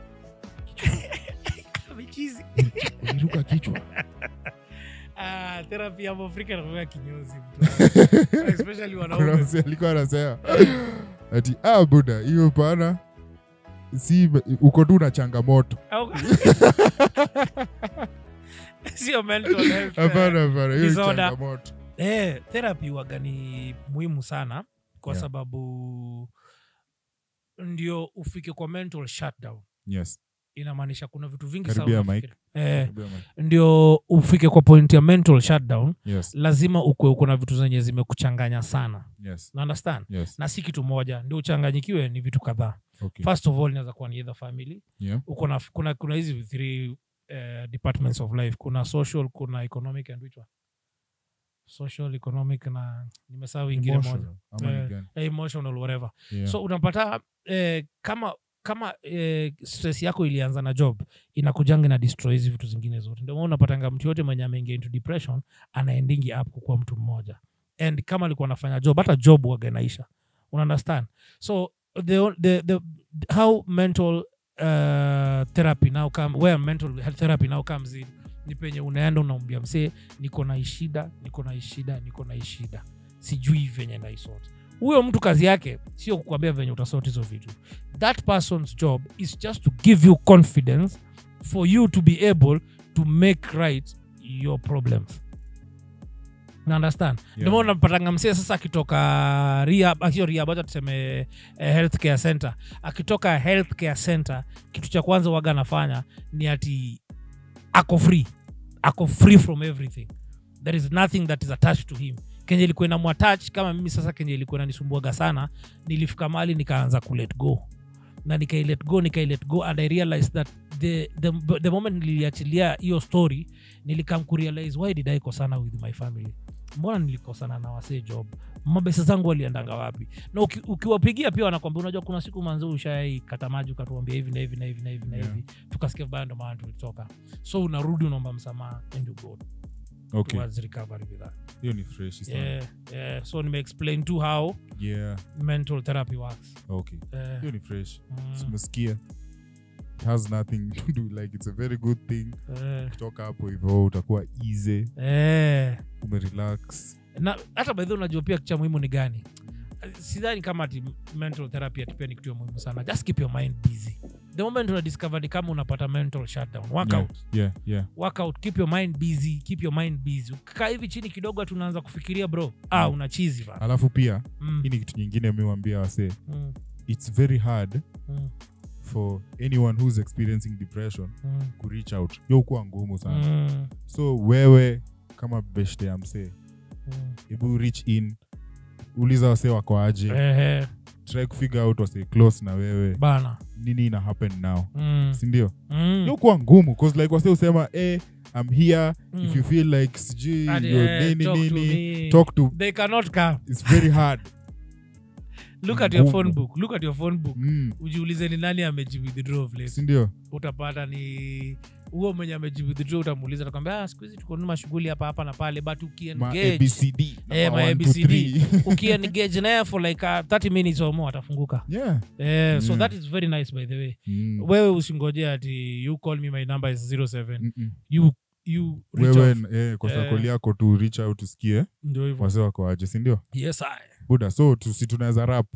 michizi uliruka kichwa ah therapy ya Afrika inakuwa kinyozi mtu especially wanaume kuna alikuwa anasema ati ah buda hiyo pana si uko tu na changamoto sio mental health hapana hapana hiyo changamoto eh therapy waga ni muhimu sana kwa yeah. sababu ndio ufike kwa mental shutdown. Yes. Inamaanisha kuna vitu vingi sana unafikiri. Eh ndio ufike kwa point ya mental shutdown. Yes. Lazima ukue uko na vitu zenye zimekuchanganya sana. Yes. You understand? Yes. Na si kitu moja ndio uchanganyikiwe ni vitu kadhaa. Okay. First of all inaweza kuwa ni either family. Yeah. Uko na kuna kuna hizi three uh, departments of life. Kuna social, kuna economic and which one? Social, economic na nimesahau ingine moja uh, emotional whatever. Yeah. So unapata eh, kama kama eh, stress yako ilianza na job inakujanga na destroy hizi vitu zingine zote. Ndio maana unapata mtu yote mwenye ameingia into depression anaendingi up kwa mtu mmoja. And kama alikuwa anafanya job hata job waga inaisha. Una understand? So the the the how mental uh, therapy now come where mental health therapy now comes in ni penye unaenda unaambia msee niko na shida niko na shida niko na shida sijui venye na isort. Huyo mtu kazi yake sio kukuambia venye utasort hizo vitu. That person's job is just to give you confidence for you to be able to make right your problems. You understand? Yeah. Ndio maana unapatanga msee sasa akitoka rehab, akio rehab hata tuseme eh, healthcare center. Akitoka healthcare center, kitu cha kwanza waga anafanya ni ati ako free. Ako free from everything. There is nothing that is attached to him. Kenye ilikuwa inamuattach kama mimi sasa kenye ilikuwa inanisumbuaga sana, nilifika mahali nikaanza ku let go. Na nikai let go, nikai let go and I realized that the the, the moment niliachilia hiyo story, nilikam ku realize why did I kosana with my family? Mbona nilikosana na wase job? Mabesa zangu waliendanga wapi? Na uki, ukiwapigia pia wanakuambia unajua kuna siku manzo ushai kata maji ukatuambia hivi na hivi na hivi na hivi na hivi. Tukasikia vibaya ndo maana tulitoka. So unarudi unaomba msamaha and you go. Okay. Towards recovery with that. Hiyo ni fresh sana. Yeah, yeah. So nime explain to how yeah mental therapy works. Okay. Yeah. Hiyo ni fresh. Mm. Simesikia. It has nothing to do, like it's a very good thing. Yeah. Kutoka hapo hivyo utakuwa easy. Yeah. Umerelax. Na hata by the way unajua pia kitu muhimu ni gani? Sidhani kama ati mental therapy atipia ni kitu muhimu sana. Just keep your mind busy. The moment una discover ni kama unapata mental shutdown, work yeah, out. Yeah, yeah. Work out, keep your mind busy, keep your mind busy. Ukikaa hivi chini kidogo tunaanza kufikiria bro, ah una chizi bana. Alafu pia mm. hii ni kitu nyingine mimi waambia wase. Mm. It's very hard mm. for anyone who's experiencing depression mm. to reach out. Yo kwa ngumu sana. Mm. So wewe kama beshte ya mse, mm. hebu reach in, uliza wase wako aje. Eh. Try to figure out wase close na wewe. Bana. Nini ina happen now? Mm. Si ndio? Mm. Yo kwa ngumu cause like wase usema eh I'm here mm. if you feel like sijui you're nini talk nini to me. talk to They cannot come. It's very hard. Look at your phone book. Look at your phone book. Mm. Ujiulize ni nani amejiwithdraw vile. Si ndio? Utapata ni huo mwenye amejiwithdraw, utamuuliza atakwambia ah siku hizi tuko na shughuli hapa hapa na pale, but ukiengage A B C D eh ma A B C D ukiengage naye for like uh, thirty minutes or more atafunguka. Yeah. Eh mm. So that is very nice by the way. Mm. Wewe usingojea ati you call me, my number is zero seven. Mm-mm. You you reach wewe out. Eh kwa eh. sakoli yako tu reach out usikie. Ndio hivyo. Wase wako aje, si ndio? Yes I. Buda, so tusi tunaweza rap.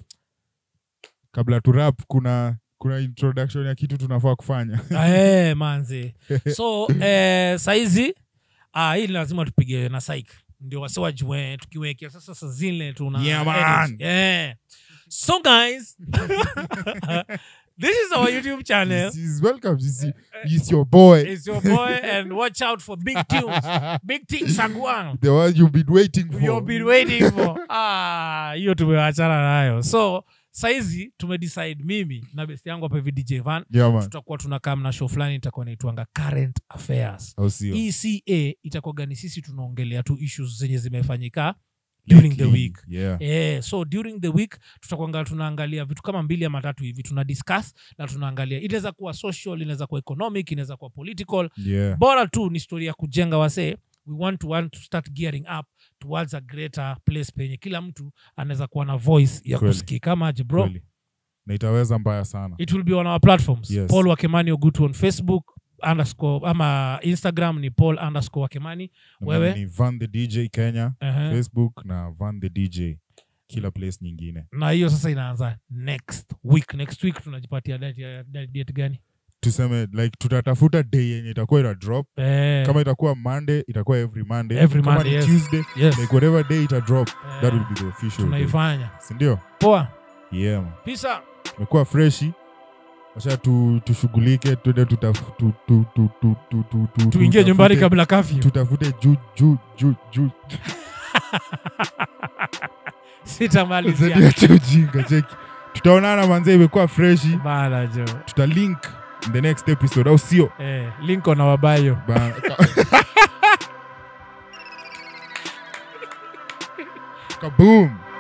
Kabla tu rap kuna kuna introduction ya kitu tunafaa kufanya. Eh manze. So eh saizi ah hii lazima tupige na psych. Ndio wase wajue tukiwekea sasa sasa zile tuna yeah, man. Yeah. So guys, this is our YouTube channel. This is welcome. This is, it's your boy. It's your boy and watch out for big tunes. Big things Sangwang. The one you've been waiting for. You've been waiting for. Ah, hiyo tumeachana nayo. So saizi tumedecide mimi na best yangu hapa hivi D J Van, yeah, man. Tutakuwa tunakaa na show fulani itakuwa inaitwanga Current Affairs. E C A itakuwa gani sisi tunaongelea tu issues zenye zimefanyika during the week. Yeah. Eh, so during the week tutakuwa tunaangalia vitu kama mbili ama tatu hivi tuna discuss na tunaangalia. Inaweza kuwa social, inaweza kuwa economic, inaweza kuwa political. Yeah. Bora tu ni story ya kujenga wase. We want to want to start gearing up towards a greater place penye kila mtu anaweza kuwa na voice ya kusikika kama aje bro. Kweli. Na itaweza mbaya sana. It will be on our platforms. Yes. Paul Wakemani Ogutu on Facebook underscore ama Instagram ni Paul underscore Wakemani. Wewe ni Van the D J Kenya, uh-huh. Facebook na Van the D J kila place nyingine. Na hiyo sasa inaanza next week. Next week tunajipatia date date gani? Tuseme like tutatafuta day yenye itakuwa ina drop. Eh. Kama itakuwa Monday, itakuwa every Monday. Every Kama Monday, ni yes. Tuesday, yes. like whatever day ita drop, eh. that will be the official. Tunaifanya. Si ndio? Poa. Yeah man. Peace out. Imekuwa freshi. Acha tu tushughulike tuende tutafu tu tu tu tu tu tu tu tuingie nyumbani kabla kafyu. Tutafute juu juu juu juu. Sitamalizia. Ndio jinga cheki. Tutaonana manze, imekuwa freshi. Bana jo. Tutalink in the next episode au sio? Eh, link on our bio. Kaboom.